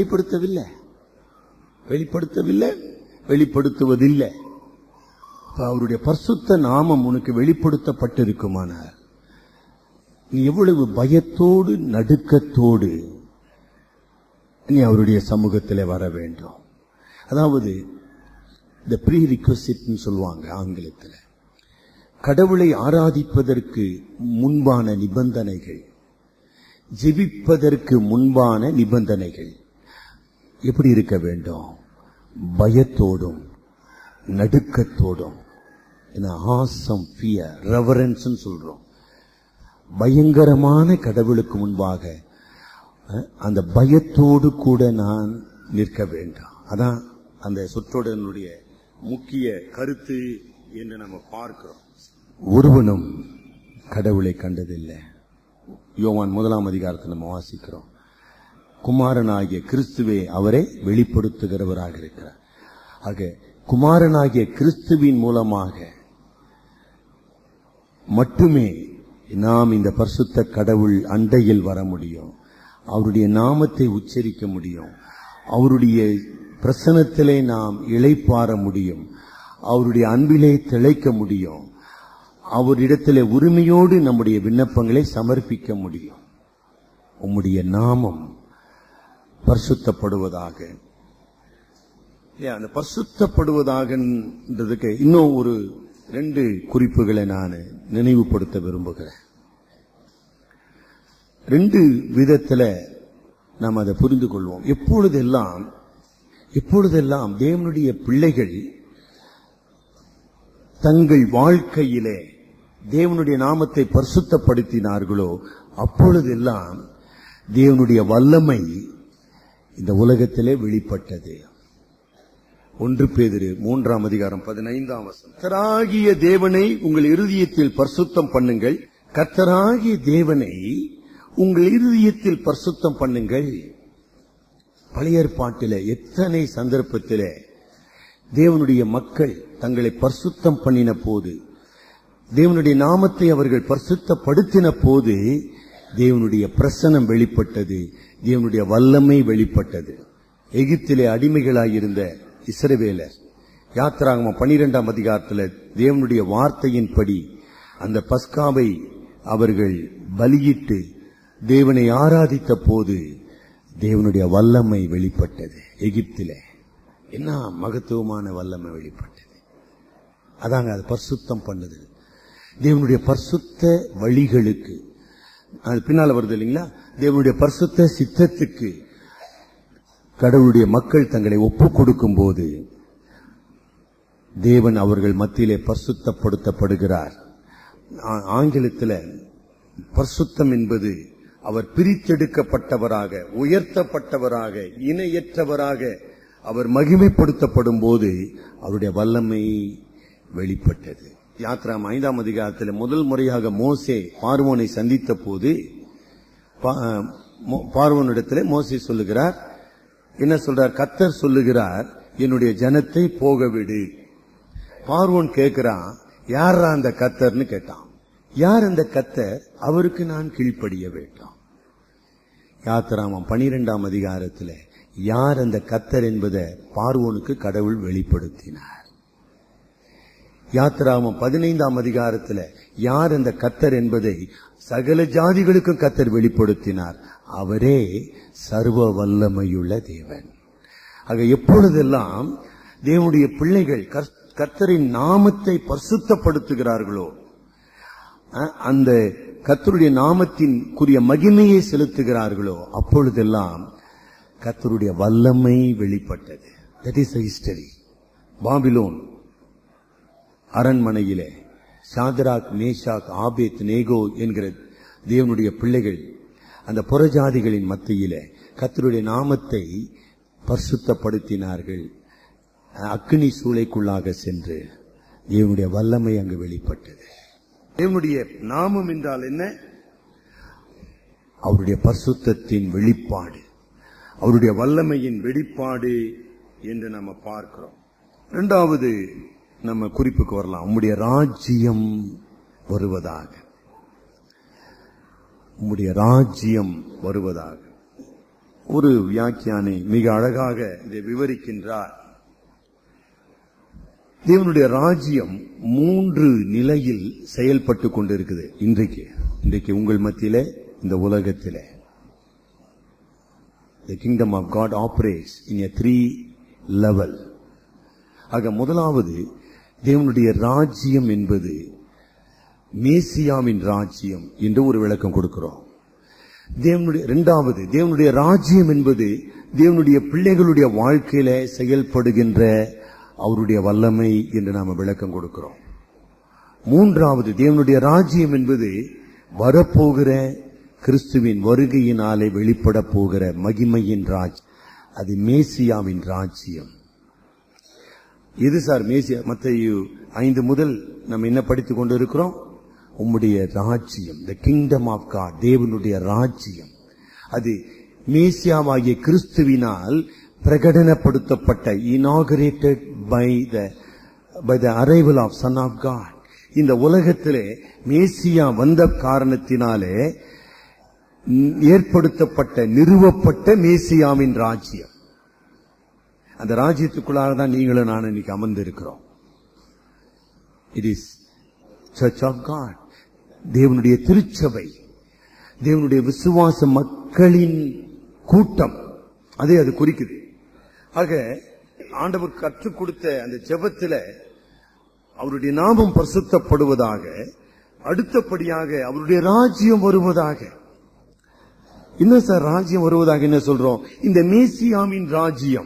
வெளிப்படுத்துவதில்லை. அவருடைய பரிசுத்த நாமம் உனக்கு வெளிப்படுத்தப்பட்டிருக்குமானார் நீ எவ்வளவு பயத்தோடு நடுக்கத்தோடு நீ அவருடைய சமூகத்தில் வர வேண்டும். அதாவது இந்த ப்ரீ ரிக்வசிட் சொல்லுவாங்க ஆங்கிலத்தில். கடவுளை ஆராதிப்பதற்கு முன்பான நிபந்தனைகள், ஜெபிப்பதற்கு முன்பான நிபந்தனைகள் எப்படி இருக்க வேண்டும்? பயத்தோடும் நடுக்கத்தோடும், ஆசம் ஃபியர் ரெவரன்ஸ் சொல்றோம். பயங்கரமான கடவுளுக்கு முன்பாக அந்த பயத்தோடு கூட நான் நிற்க வேண்டும். அதான் அந்த சொற்றொடனுடைய முக்கிய கருத்து என்று நம்ம பார்க்கிறோம். ஒருவனும் கடவுளை கண்டதில்லை. யோவான் 1 அதிகாரத்தில் நம்ம வாசிக்கிறோம். குமாரனாகிய கிறிஸ்துவே அவரை வெளிப்படுத்துகிறவராக இருக்கிறார். ஆக குமாரனாகிய கிறிஸ்துவின் மூலமாக மட்டுமே நாம் இந்த பரிசுத்த கடவுள் அண்டையில் வர முடியும். அவருடைய நாமத்தை உச்சரிக்க முடியும். அவருடைய பிரசன்னத்திலே நாம் இளைப்பாற முடியும். அவருடைய அன்பிலே திளைக்க முடியும். அவரிடத்திலே உரிமையோடு நம்முடைய விண்ணப்பங்களை சமர்ப்பிக்க முடியும். உம்முடைய நாமம் பரிசுத்தப்படுவதாக. அந்த பரிசுத்தப்படுவதாகன்றதுக்கு இன்னும் ஒரு 2 குறிப்புகளை நான் நினைவுபடுத்த விரும்புகிறேன். 2 விதத்தில் நாம் அதை புரிந்து கொள்வோம். எப்பொழுதெல்லாம் தேவனுடைய பிள்ளைகள் தங்கள் வாழ்க்கையிலே தேவனுடைய நாமத்தை பரிசுத்தப்படுத்தினார்களோ அப்பொழுதெல்லாம் தேவனுடைய வல்லமை இந்த உலகத்திலே வெளிப்பட்டது. 1 பேதுரு 3 அதிகாரம் 15 கர்த்தராகிய தேவனை உங்கள் இருதயத்தில் பரிசுத்தம் பண்ணுங்கள். கர்த்தராகிய தேவனை உங்கள் இருதயத்தில் பரிசுத்தம் பண்ணுங்கள். பழைய ஏற்பாட்டிலே எத்தனை சந்தர்ப்பத்திலே தேவனுடைய மக்கள் தங்களை பரிசுத்தம் பண்ணின போது, தேவனுடைய நாமத்தை அவர்கள் பரிசுத்தப்படுத்தின போது தேவனுடைய பிரசன்னம் வெளிப்பட்டது, தேவனுடைய வல்லமை வெளிப்பட்டது. எகிப்திலே அடிமைகளாயிருந்த இஸ்ரவேலர் யாத்திராகமம் 12 அதிகாரத்தில் தேவனுடைய வார்த்தையின்படி அந்த பஸ்காவை அவர்கள் பலியிட்டு தேவனை ஆராதித்த போது தேவனுடைய வல்லமை வெளிப்பட்டது. எகிப்திலே என்ன மகத்துவமான வல்லமை வெளிப்பட்டது. அதாங்க அது பரிசுத்தம் பண்ணது. தேவனுடைய பரிசுத்த வழிகளுக்கு அது பின்னால வருது இல்லைங்களா? தேவனுடைய பரிசுத்த சித்தத்துக்கு கடவுளுடைய மக்கள் தங்களை ஒப்புக் கொடுக்கும் போது தேவன் அவர்கள் மத்தியிலே பரிசுத்தப்படுத்தப்படுகிறார். ஆங்கிலத்தில் பரிசுத்தம் என்பது அவர் பிரித்தெடுக்கப்பட்டவராக, உயர்த்தப்பட்டவராக, இணையற்றவராக அவர் மகிமைப்படுத்தப்படும் போது அவருடைய வல்லமை வெளிப்பட்டது. யாத்திராகமம் 5 அதிகாரத்தில் முதல் முறையாக மோசே பார்வோனை சந்தித்த போது பார்வோனிடத்தில் மோசே சொல்லுகிறார், என்ன சொல்றார்? கர்த்தர் சொல்லுகிறார், என்னுடைய ஜனத்தை போக விடு. பார்வோன் கேட்கிறான், யாரா அந்த கர்த்தர்னு கேட்டான். யார் அந்த கர்த்தர்? அவருக்கு நான் கீழ்ப்படிய வேண்டும். யாத்திராகமம் 12 அதிகாரத்தில் யார் அந்த கர்த்தர் என்பதை பார்வோனுக்கு கடவுள் வெளிப்படுத்தினார். யாத்திராகமம் 15 அதிகாரத்தில் யார் அந்த கர்த்தர் என்பதை சகல ஜாதிகளுக்கும் கர்த்தர் வெளிப்படுத்தினார். அவரே சர்வ வல்லமையுள்ள தேவன். ஆக எப்பொழுதெல்லாம் தேவனுடைய பிள்ளைகள் கர்த்தரின் நாமத்தை பரிசுத்தப்படுத்துகிறார்களோ, அந்த கர்த்தருடைய நாமத்தின்குரிய மகிமையை செலுத்துகிறார்களோ, அப்பொழுதெல்லாம் கர்த்தருடைய வல்லமை வெளிப்பட்டது. That is history. பாபிலோன் அரண்மனையிலே சாத்ராக், மேஷாக், ஆபேத் நேகோ என்கிற தேவனுடைய பிள்ளைகள் அந்த புறஜாதிகளின் மத்தியிலே கர்த்தருடைய நாமத்தை பரிசுத்தப்படுத்தினார்கள். அக்கினி சூளைக்குள்ளாக சென்று தேவனுடைய வல்லமை அங்கு வெளிப்பட்டது. தேவனுடைய நாமம் என்றால் என்ன? அவருடைய பரிசுத்தத்தின் வெளிப்பாடு, அவருடைய வல்லமையின் வெளிப்பாடு என்று நம்ம பார்க்கிறோம். இரண்டாவது நம்ம குறிப்புக்கு வரலாம். உம்முடைய ராஜ்யம் வருவதாக, உம்முடைய ராஜ்யம் வருவதாக. ஒரு வியாக்கியானி மிக அழகாக இதை விவரிக்கின்றார். தேவனுடைய ராஜ்யம் 3 நிலையில் செயல்பட்டு கொண்டிருக்குது. இன்றைக்கு உங்கள் மத்தியிலே, இந்த உலகத்திலே the kingdom of God operates in a 3 level. ஆக முதலாவது, தேவனுடைய ராஜ்யம் என்பது மேசியாவின் ராஜ்யம் என்று ஒரு விளக்கம் கொடுக்கிறோம். இரண்டாவது, தேவனுடைய ராஜ்யம் என்பது தேவனுடைய பிள்ளைகளுடைய வாழ்க்கையில செயல்படுகின்ற அவருடைய வல்லமை என்று நாம விளக்கம் கொடுக்கிறோம். மூன்றாவது, தேவனுடைய ராஜ்யம் என்பது வரப்போகிற கிறிஸ்துவின் வருகையினாலே வெளிப்பட போகிற மகிமையின் ராஜ்யம். அது மேசியாவின் ராஜ்யம். இது சார் மேசியா. மத்தேயு 5 முதல் நம்ம என்ன படித்துக் கொண்டிருக்கிறோம்? உம்முடைய ராஜ்யம், the kingdom of God, தேவனுடைய ராஜ்யம். அது மேசியாவாகிய கிறிஸ்துவினால் பிரகடனப்படுத்தப்பட்ட, inaugurated by the arrival of Son of God. இந்த உலகத்திலே மேசியா வந்த காரணத்தினாலே ஏற்படுத்தப்பட்ட, நிறுவப்பட்ட மேசியாவின் ராஜ்யம். அந்த ராஜ்யத்துக்குள்ளாக தான் நீங்களும் நான் இன்னைக்கு அமர்ந்திருக்கிறோம். It is Church of God, தேவனுடைய திருச்சபை, தேவனுடைய விசுவாச மக்களின் கூட்டம். அது குறிக்குது. ஆக ஆண்டவர் கற்றுக் கொடுத்த அந்த ஜெபத்தில் அவருடைய நாமம் பரிசுத்தப்படுவதாக, அடுத்தபடியாக அவருடைய ராஜ்யம் வருவதாக. என்ன சார் ராஜ்யம் வருவதாக என்ன சொல்றோம்? இந்த மேசியாவின் ராஜ்யம்,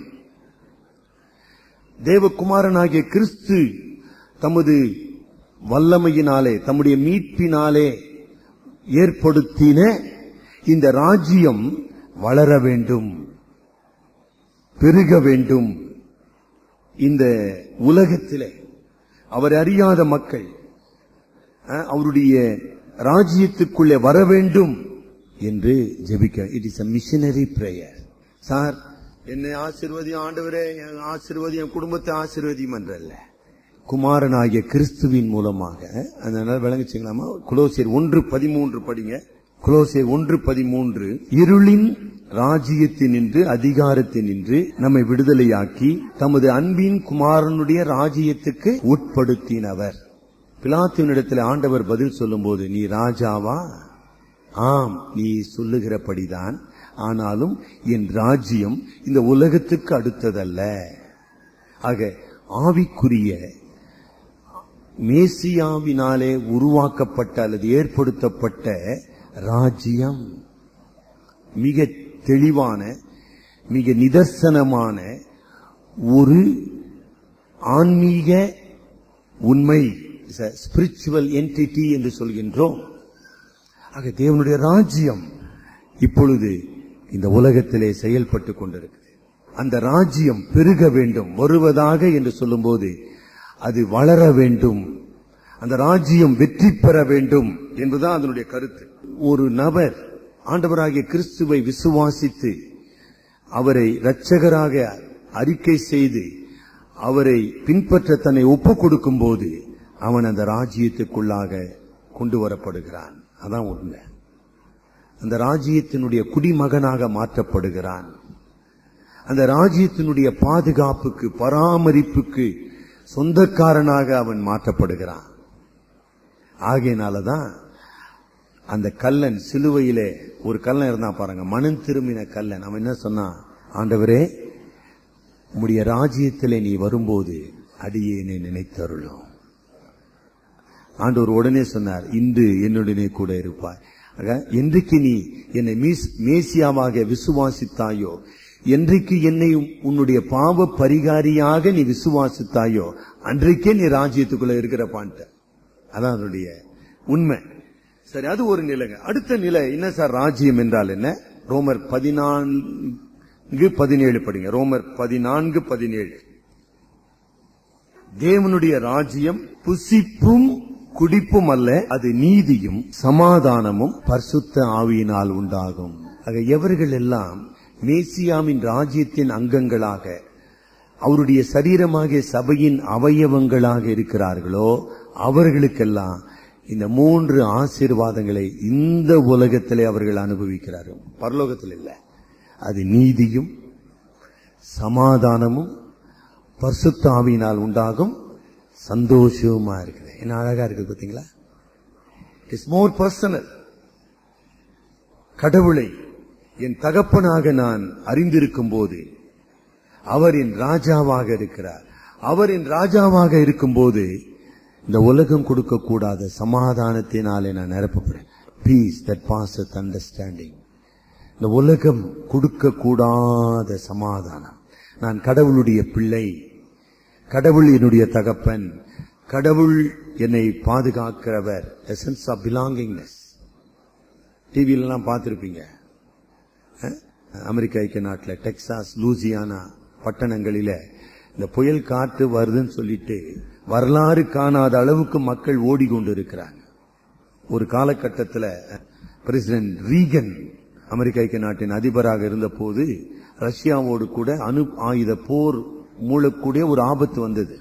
தேவகுமாரனாகிய கிறிஸ்து தமது வல்லமையினாலே, தம்முடைய மீட்பினாலே ஏற்படுத்தின இந்த ராஜ்யம் வளர வேண்டும், பெருக வேண்டும். இந்த உலகத்திலே அவர் அறியாத மக்கள் அவருடைய ராஜ்யத்துக்குள்ளே வர வேண்டும் என்று ஜெபிக்க. It is a missionary prayer. Sir என்னை ஆசீர்வதியும் ஆண்டவரே, ஆசீர்வதியும், என் குடும்பத்தை ஆசீர்வதியும் என்றல்ல, குமாரனாகிய கிறிஸ்துவின் மூலமாக. அதனால விளங்குச்சுங்களாமா? கொலோசியர் 1:13 படிங்க. கொலோசியர் 1:13, இருளின் ராஜ்யத்தினின்று, அதிகாரத்தினின்று நம்மை விடுதலையாக்கி தமது அன்பின் குமாரனுடைய ராஜ்யத்துக்கு உட்படுத்தினவர். பிலாத்துவினிடத்தில் ஆண்டவர் பதில் சொல்லும் போது, நீ ராஜாவா? ஆம், நீ சொல்லுகிறபடிதான். ஆனாலும் என் ராஜ்யம் இந்த உலகத்துக்கு அடுத்ததல்ல. ஆக ஆவிக்குரிய மேசியாவினாலே உருவாக்கப்பட்ட அல்லது ஏற்படுத்தப்பட்ட ராஜ்யம் மிக தெளிவான, மிக நிதர்சனமான ஒரு ஆன்மீக உண்மை, ஸ்பிரிச்சுவல் என்டிட்டி என்று சொல்கின்றோம். ஆக தேவனுடைய ராஜ்யம் இப்பொழுது இந்த உலகத்திலே செயல்பட்டு கொண்டிருக்கிறது. அந்த ராஜ்யம் பெருக வேண்டும், வருவதாக என்று சொல்லும்போது அது வளர வேண்டும், அந்த ராஜ்யம் வெற்றி பெற வேண்டும் என்பதுதான் அதனுடைய கருத்து. ஒரு நபர் ஆண்டவராகிய கிறிஸ்துவை விசுவாசித்து அவரை இரட்சகராக அறிக்கை செய்து அவரை பின்பற்ற தன்னை ஒப்புக் கொடுக்கும் போது அவன் அந்த ராஜ்யத்துக்குள்ளாக கொண்டு வரப்படுகிறான். அதான் உண்மை. அந்த ராஜ்யத்தினுடைய குடிமகனாக மாற்றப்படுகிறான். அந்த ராஜ்யத்தினுடைய பாதுகாப்புக்கு, பராமரிப்புக்கு சொந்தக்காரனாக அவன் மாற்றப்படுகிறான். ஆகையினாலதான் அந்த கல்லன் சிலுவையிலே ஒரு கல்லன் இருந்தா பாருங்க, மனம் திரும்பின கல்லன். அவன் என்ன சொன்னான்? ஆண்டவரே, உம்முடைய ராஜ்யத்திலே நீ வரும்போது அடியேனை நினைத்தருளும். ஆண்டவர் உடனே சொன்னார், இன்று என்னுடனே கூட இருப்பாய். என்றைக்கு நீ என்னை மேசியாவாக விசுவாசித்தாயோ, என்றைக்கு என்னை உன்னுடைய பாவ பரிகாரியாக நீ விசுவாசித்தாயோ, அன்றைக்கே நீ ராஜ்யத்துக்குள்ள இருக்கிறப்பான்ட்ட. அதான் அதனுடைய உண்மை. சரி, அது ஒரு நிலைங்க. அடுத்த நிலை என்ன சார் ராஜ்யம் என்றால் என்ன? ரோமர் 14:17 படிங்க. ரோமர் 14:17. தேவனுடைய ராஜ்யம் புசிப்பும் குடிப்பும் அல்ல, அது நீதியும் சமாதானமும் பரிசுத்த ஆவியினால் உண்டாகும். ஆக எவர்கள் எல்லாம் மேசியாவின் ராஜ்யத்தின் அங்கங்களாக அவருடைய சரீரமாகிய சபையின் அவயவங்களாக இருக்கிறார்களோ அவர்களுக்கெல்லாம் இந்த 3 ஆசீர்வாதங்களை இந்த உலகத்திலே அவர்கள் அனுபவிக்கிறார்கள், பரலோகத்தில் இல்ல. அது நீதியும் சமாதானமும் பரிசுத்த ஆவியினால் உண்டாகும் சந்தோஷமா இருக்குது. என்ன அழகா இருக்குது பாத்தீங்களா? It's more personal. கடவுளை என் தகப்பனாக நான் அறிந்திருக்கும் போது அவர் என் ராஜாவாக இருக்கிறார். அவர் என் ராஜாவாக இருக்கும் போது இந்த உலகம் கொடுக்கக்கூடாத சமாதானத்தினாலே நான் நிரப்பப்படுறேன். Peace that passeth understanding. இந்த உலகம் கொடுக்கக்கூடாத சமாதானம். நான் கடவுளுடைய பிள்ளை, கடவுள் என்னுடைய தகப்பன், கடவுள் என்னை பாதுகாக்கிறவர். a sense of belongingness. டிவிலாம் பார்த்திருப்பீங்க. அமெரிக்க ஐக்கிய நாட்டில் டெக்சாஸ், லூசியானா பட்டணங்களில இந்த புயல் காற்று வருதுன்னு சொல்லிட்டு வரலாறு காணாத அளவுக்கு மக்கள் ஓடிக்கொண்டு இருக்கிறாங்க. ஒரு காலகட்டத்தில் பிரசிடென்ட் ரீகன் அமெரிக்க ஐக்கிய நாட்டின் அதிபராக இருந்த போது ரஷ்யாவோடு கூட அணு ஆயுத போர் மூலக்கூடிய ஒரு ஆபத்து வந்தது.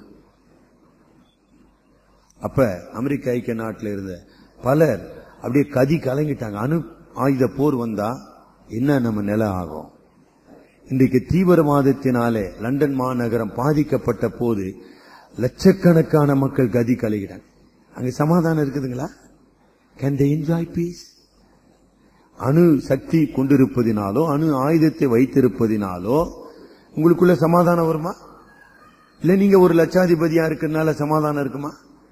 அப்ப அமெரிக்க ஐக்கிய நாட்டில் இருந்த பலர் அப்படியே கதி கலங்கிட்டாங்க. அணு ஆயுத போர் வந்தா என்ன நம்ம நிலை ஆகும்? இன்றைக்கு தீவிரவாதத்தினாலே லண்டன் மாநகரம் பாதிக்கப்பட்ட போது லட்சக்கணக்கான மக்கள் கதி கலங்கிட்டாங்க. அங்க சமாதானம் இருக்குதுங்களா? Can they enjoy peace? அணு சக்தி கொண்டிருப்பதினாலோ அணு ஆயுதத்தை வைத்திருப்பதினாலோ உங்களுக்குள்ள சமாதானம் வருமா? இல்ல நீங்க ஒரு லட்சாதிபதியா இருக்கிறதுனால சமாதானம் இருக்குமா?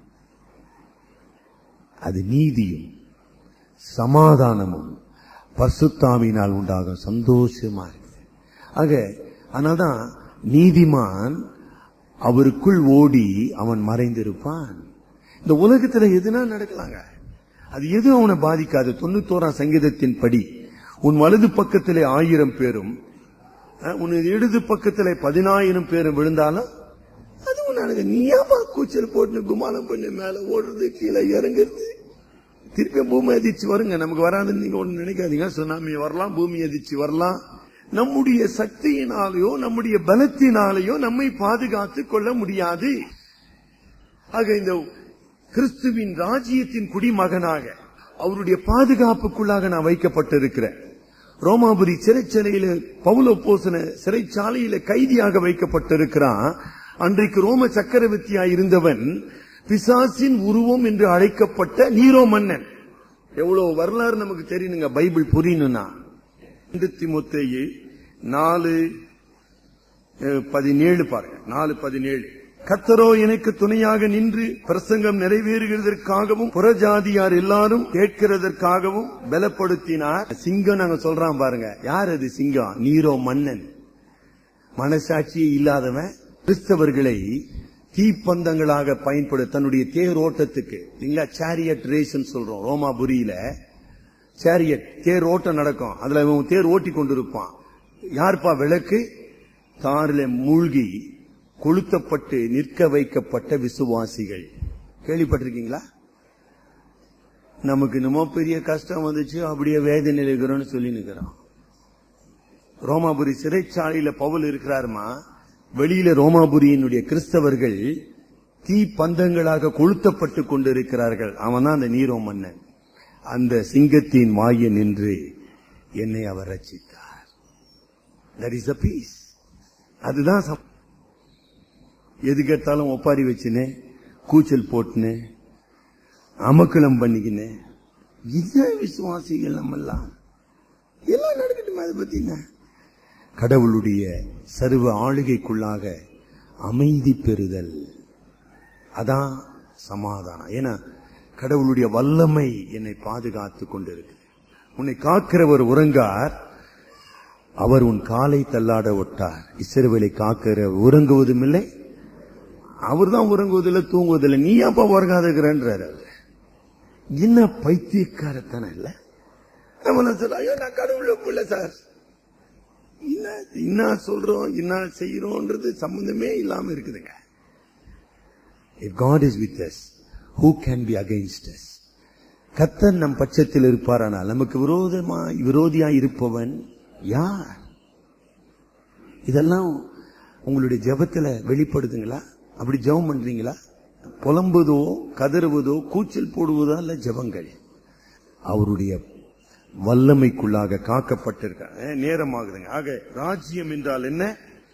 அது நீதியும் சமாதானமும் பரிசுத்தாவியினால் உண்டாகும் சந்தோஷமா இருக்கு. ஆக அதனால்தான் நீதிமான் அவருக்குள் ஓடி அவன் மறைந்திருப்பான். இந்த உலகத்துல எதுனா நடக்கலாங்க, அது எதுவும் அவனை பாதிக்காது. 91ஆம் சங்கீதத்தின் படி உன் வலது பக்கத்திலே 1000 பேரும் உன் இடது பக்கத்திலே 10,000 பேரும் விழுந்தாலும் அது உனக்கு நீயாப்பா கூச்சல் போட்டு குமாலம் பண்ணி மேல ஓடுறது, கீழே இறங்குறது, திருப்பி பூமி அதிர்ச்சி வருங்க. நமக்கு வராதுன்னு நீங்க ஒண்ணு நினைக்காதீங்க. சுனாமி வரலாம், பூமி அதிர்ச்சி வரலாம். நம்முடைய சக்தியினாலேயோ நம்முடைய பலத்தினாலேயோ நம்மை பாதுகாத்துக் கொள்ள முடியாது. ஆக இந்த கிறிஸ்துவின் ராஜ்யத்தின் குடிமகனாக அவருடைய பாதுகாப்புக்குள்ளாக நான் வைக்கப்பட்டிருக்கிறேன். ரோமாபுரி சிறைச்சாலையில பவுல் அப்போஸ்தலன் சிறைச்சாலையில கைதியாக வைக்கப்பட்டிருக்கிறான். அன்றைக்கு ரோம சக்கரவர்த்தியாய் இருந்தவன் பிசாசின் உருவம் என்று அழைக்கப்பட்ட நீரோ மன்னன். எவ்வளவு வரலாறு நமக்கு தெரியணுங்க, பைபிள் புரியணும்னா. தீமோத்தேயு 4:17 பாருங்க. 4:17 கர்த்தரோ எனக்கு துணையாக நின்று பிரசங்கம் நிறைவேறுகிறதற்காகவும் புறஜாதியார் எல்லாரும் கேட்கிறதற்காகவும் பலப்படுத்தினார். சிங்கம் நாங்க சொல்றான் பாருங்க. யார் அது சிங்கம்? நீரோ மன்னன். மனசாட்சியே இல்லாதவன் கிறிஸ்தவர்களை தீப்பந்தங்களாக பயன்படுத்த தன்னுடைய தேரோட்டத்துக்கு, இல்லைங்களா, சேரியட் ரேஸ் சொல்றோம். ரோமாபுரியில சேரியட் தேர் ஓட்டம் நடக்கும். அதுல இவன் தேர் ஓட்டி கொண்டிருப்பான். யாருப்பா விளக்கு? தாரில மூழ்கி கொளுத்தப்பட்டு நிற்க வைக்கப்பட்ட விசுவாசிகள். கேள்விப்பட்டிருக்கீங்களா? நமக்கு என்னமோ பெரிய கஷ்டம் வந்துச்சு, அப்படியே வேதனையில் இருக்கிறோம்னு சொல்லி நிற்கிறோம். ரோமாபுரி சிறைச்சாலையில பவுல் இருக்கிறாருமா. வெளியில ரோமாபுரியினுடைய கிறிஸ்தவர்கள் தீ பந்தங்களாக கொளுத்தப்பட்டு கொண்டிருக்கிறார்கள். அவன் தான் அந்த நீரோ மன்னன். அந்த சிங்கத்தின் வாயை நின்று என்னை அவர் ரட்சித்தார். That is the peace. அதுதான் எது கேட்டாலும் ஒப்பாரி வச்சுனே, கூச்சல் போட்டுனே, அமக்கலம் பண்ணிக்கினே, என்ன விசுவாசிகள் நம்மெல்லாம் எல்லாம் நடக்கட்டும். அதை பத்தி கடவுளுடைய சர்வ ஆளுகைக்குள்ளாக அமைதி பெறுதல், அதான் சமாதானம். ஏன்னா கடவுளுடைய வல்லமை என்னை பாதுகாத்துக் கொண்டிருக்கு. உன்னை காக்கிறவர் உறங்கார், அவர் உன் காலை தள்ளாட ஒட்டார். இஸ்ரவேலை காக்கிற உறங்குவதும் இல்லை, அவர் தான் உறங்குவதில்லை, தூங்குவதில்லை. நீ அப்பா உறங்காதுங்கிறார். என்ன பைத்தியக்காரத்தன இல்ல? நான் கடவுள பிள்ளை சார், என்ன சொல்றோம் என்ன செய்யறோம்ன்றது சம்பந்தமே இல்லாம இருக்குதுங்க. If God is with us, who can be against us? கர்த்தர் நம் பட்சத்தில் இருப்பாரானால் நமக்கு விரோதியா இருப்பவன் யார்? இதெல்லாம் உங்களுடைய ஜெபத்துல வெளிப்படுதுங்களா? அப்படி ஜெபம் பண்றீங்களா? புலம்புவதோ கதறுவதோ கூச்சல் போடுவதோ அல்ல ஜெபங்கள். அவருடைய வல்லமைக்குள்ளாக காக்கப்பட்டிருக்க நேரமாகுதுங்க. ஆக ராஜ்யம் என்றால் என்ன?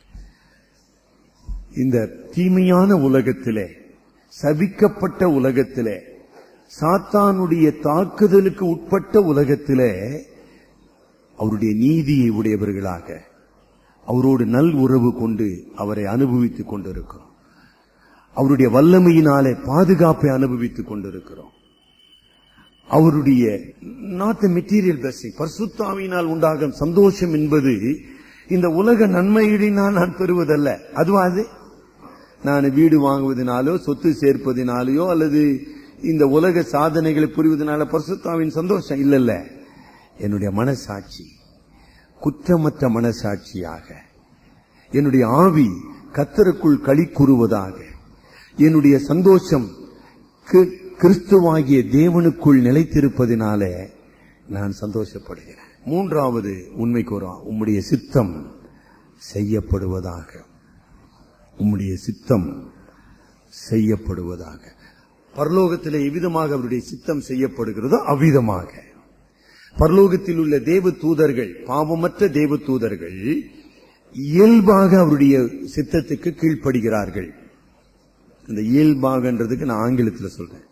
இந்த தீமையான உலகத்திலே, சபிக்கப்பட்ட உலகத்திலே, சாத்தானுடைய தாக்குதலுக்கு உட்பட்ட உலகத்திலே அவருடைய நீதியை உடையவர்களாக அவரோடு நல் உறவு கொண்டு அவரை அனுபவித்துக் கொண்டிருக்கிறோம். அவருடைய வல்லமையினாலே பாதுகாப்பை அனுபவித்துக் கொண்டிருக்கிறோம். அவருடைய நாட் மெட்டீரியல் பிளெஸிங், பரிசுத்த ஆவியினால் உண்டாகும் சந்தோஷம் என்பது இந்த உலக நன்மையினால் நான் பெறுவதல்ல. அதுவா அது? நான் வீடு வாங்குவதனாலோ சொத்து சேர்ப்பதினாலேயோ அல்லது இந்த உலக சாதனைகளை புரிவதனால பரிசுத்த ஆவியின் சந்தோஷம் இல்ல. என்னுடைய மனசாட்சி குற்றமற்ற மனசாட்சியாக, என்னுடைய ஆவி கர்த்தருக்குள் களி கூறுவதாக, என்னுடைய சந்தோஷம் கிறிஸ்துவாகிய தேவனுக்குள் நிலைத்திருப்பதினாலே நான் சந்தோஷப்படுகிறேன். மூன்றாவது உண்மைக்கு வரும், உம்முடைய சித்தம் செய்யப்படுவதாக. உம்முடைய சித்தம் செய்யப்படுவதாக. பரலோகத்திலே எவ்விதமாக அவருடைய சித்தம் செய்யப்படுகிறதோ அவ்விதமாக பரலோகத்தில் உள்ள தேவ தூதர்கள், பாவமற்ற தேவ தூதர்கள் இயல்பாக அவருடைய சித்தத்துக்கு கீழ்ப்படுகிறார்கள். இந்த இயல்பாகன்றதுக்கு நான் ஆங்கிலத்தில் சொல்றேன்,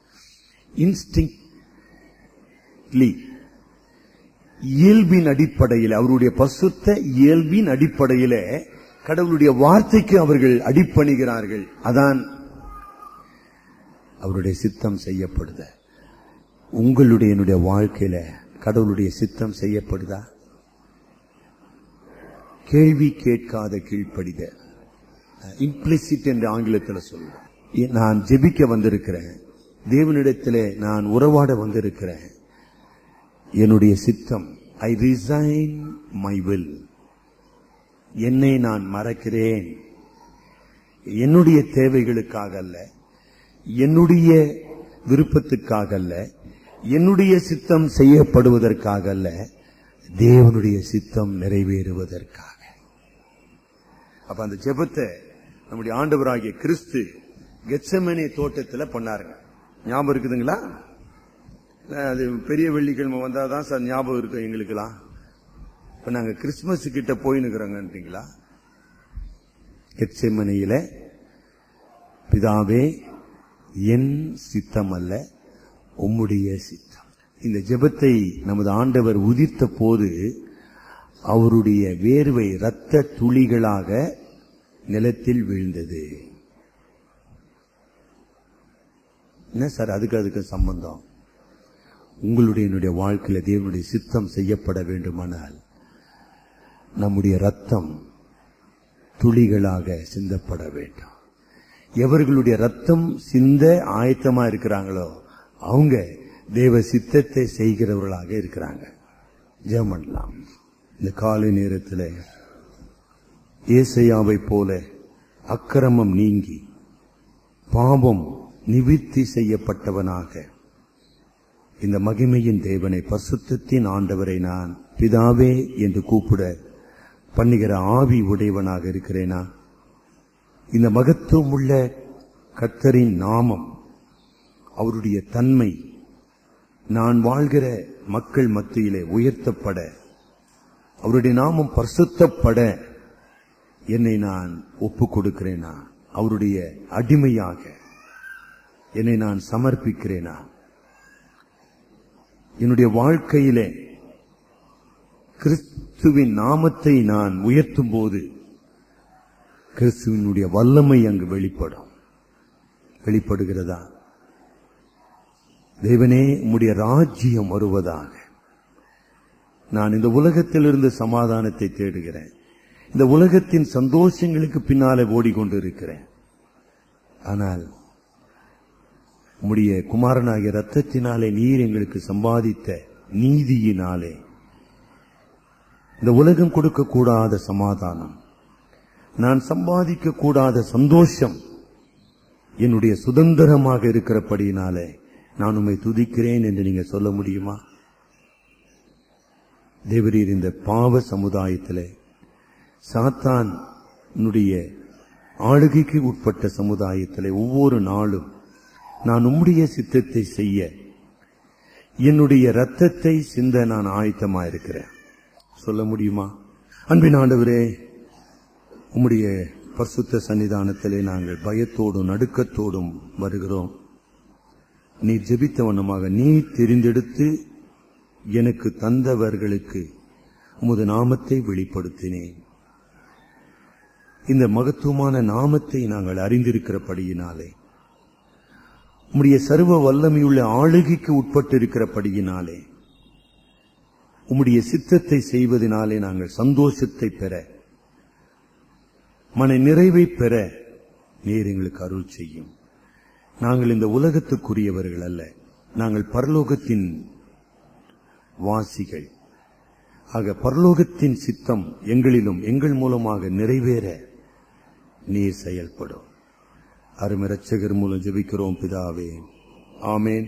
இன்ஸ்டிங்க்ட்லி, இயல்பின் அடிப்படையில், அவருடைய பரிசுத்த இயல்பின் அடிப்படையில் கடவுளுடைய வார்த்தைக்கு அவர்கள் அடிப்பணிகிறார்கள். அதான் அவருடைய சித்தம் செய்யப்படுத. உங்களுடைய என்னுடைய வாழ்க்கையில கடவுளுடைய சித்தம் செய்யப்படுதா? கேள்வி கேட்காத கீழ்ப்படித, இம்ப்ளிசிட் என்று ஆங்கிலத்தில் சொல்லுவேன். நான் ஜெபிக்க வந்திருக்கிறேன், தேவனிடத்திலே நான் உறவாட வந்திருக்கிறேன். என்னுடைய சித்தம், ஐ ரிசைன் மை வில், என்னை நான் மறக்கிறேன். என்னுடைய தேவைகளுக்காக அல்ல, என்னுடைய விருப்பத்துக்காக அல்ல, என்னுடைய சித்தம் செய்யப்படுவதற்காக அல்ல, தேவனுடைய சித்தம் நிறைவேறுவதற்காக. அப்ப அந்த ஜெபத்தை நம்முடைய ஆண்டவராகிய கிறிஸ்து கெத்செமனே தோட்டத்தில் பண்ணாருங்க. ஞாபகம் இருக்குதுங்களா? அது பெரிய வெள்ளிக்கிழமை வந்தாதான் சார் ஞாபகம் இருக்கும் எங்களுக்கெல்லாம். இப்ப நாங்க கிறிஸ்துமஸ் கிட்ட போயினுக்கிறோங்கன்றீங்களா? கெத்செமனேயில பிதாவே என் சித்தம் அல்ல உம்முடைய சித்தம். இந்த ஜெபத்தை நமது ஆண்டவர் உதிர்த்த போது அவருடைய வேர்வை இரத்த துளிகளாக நிலத்தில் விழுந்தது. என்ன சார் அதுக்கு சம்பந்தம்? உங்களுடைய என்னுடைய வாழ்க்கையில தேவனுடைய சித்தம் செய்யப்பட வேண்டுமானால் நம்முடைய ரத்தம் துளிகளாக சிந்தப்பட வேண்டும். எவர்களுடைய ரத்தம் சிந்த ஆயத்தமா இருக்கிறாங்களோ அவங்க தேவ சித்தத்தை செய்கிறவர்களாக இருக்கிறாங்க. ஜெபம் பண்ணலாம். இந்த காலை நேரத்தில் ஏசாயாவை போல அக்கிரமம் நீங்கி பாவம் நிவிர்த்தி செய்யப்பட்டவனாக இந்த மகிமையின் தேவனை, பரிசுத்தத்தின் ஆண்டவரை நான் பிதாவே என்று கூப்பிட பண்ணுகிற ஆவி உடையவனாக இருக்கிறேனா? இந்த மகத்துவம் உள்ள கர்த்தரின் நாமம், அவருடைய தன்மை நான் வாழ்கிற மக்கள் மத்தியிலே உயர்த்தப்பட, அவருடைய நாமம் பரிசுத்தப்பட என்னை நான் ஒப்புக் கொடுக்கிறேனா? அவருடைய அடிமையாக என்னை நான் சமர்ப்பிக்கிறேனா? என்னுடைய வாழ்க்கையிலே கிறிஸ்துவின் நாமத்தை நான் உயர்த்தும் போது கிறிஸ்துவினுடைய வல்லமை அங்கு வெளிப்படுகிறதா? தேவனே உம்முடைய ராஜ்யம் வருவதாக. நான் இந்த உலகத்திலிருந்து சமாதானத்தை தேடுகிறேன். இந்த உலகத்தின் சந்தோஷங்களுக்கு பின்னாலே ஓடிக்கொண்டிருக்கிறேன். ஆனால் உம்முடைய குமாரனாகிய ரத்தத்தினாலே நீர் எங்களுக்கு சம்பாதித்த நீதியினாலே இந்த உலகம் கொடுக்கக்கூடாத சமாதானம், நான் சம்பாதிக்க கூடாத சந்தோஷம் என்னுடைய சுதந்திரமாக இருக்கிறபடியினாலே நான் உம்மை துதிக்கிறேன் என்று நீங்க சொல்ல முடியுமா? தேவரீர் இந்த பாவ சமுதாயத்திலே சாத்தானுடைய ஆளுகைக்கு உட்பட்ட சமுதாயத்திலே ஒவ்வொரு நாளும் நான் உம்முடைய சித்தத்தை செய்ய என்னுடைய ரத்தத்தை சிந்த நான் ஆயத்தமாயிருக்கிறேன். சொல்ல முடியுமா? அன்பின் ஆண்டவரே, உம்முடைய பரிசுத்த சன்னிதானத்திலே நாங்கள் பயத்தோடும் நடுக்கத்தோடும் வருகிறோம். நீ ஜெபித்த வண்ணமாக நீ தெரிந்தெடுத்து எனக்கு தந்தவர்களுக்கு உமது நாமத்தை வெளிப்படுத்தினேன். இந்த மகத்துவமான நாமத்தை நாங்கள் அறிந்திருக்கிறபடியினாலே, உம்முடைய சர்வ வல்லமையுள்ள ஆளுகைக்கு உட்பட்டிருக்கிறபடியினாலே, உம்முடைய சித்தத்தை செய்வதனாலே நாங்கள் சந்தோஷத்தை பெற, மன நிறைவை பெற நீர் எங்களுக்கு அருள் செய்யும். நாங்கள் இந்த உலகத்துக்குரியவர்கள் அல்ல, நாங்கள் பரலோகத்தின் வாசிகள். ஆக பரலோகத்தின் சித்தம் எங்களிலும் எங்கள் மூலமாக நிறைவேற நீர் செயல்படும். அருமை இரட்சகர் மூலம் ஜெபிக்கிறோம் பிதாவே, ஆமென்.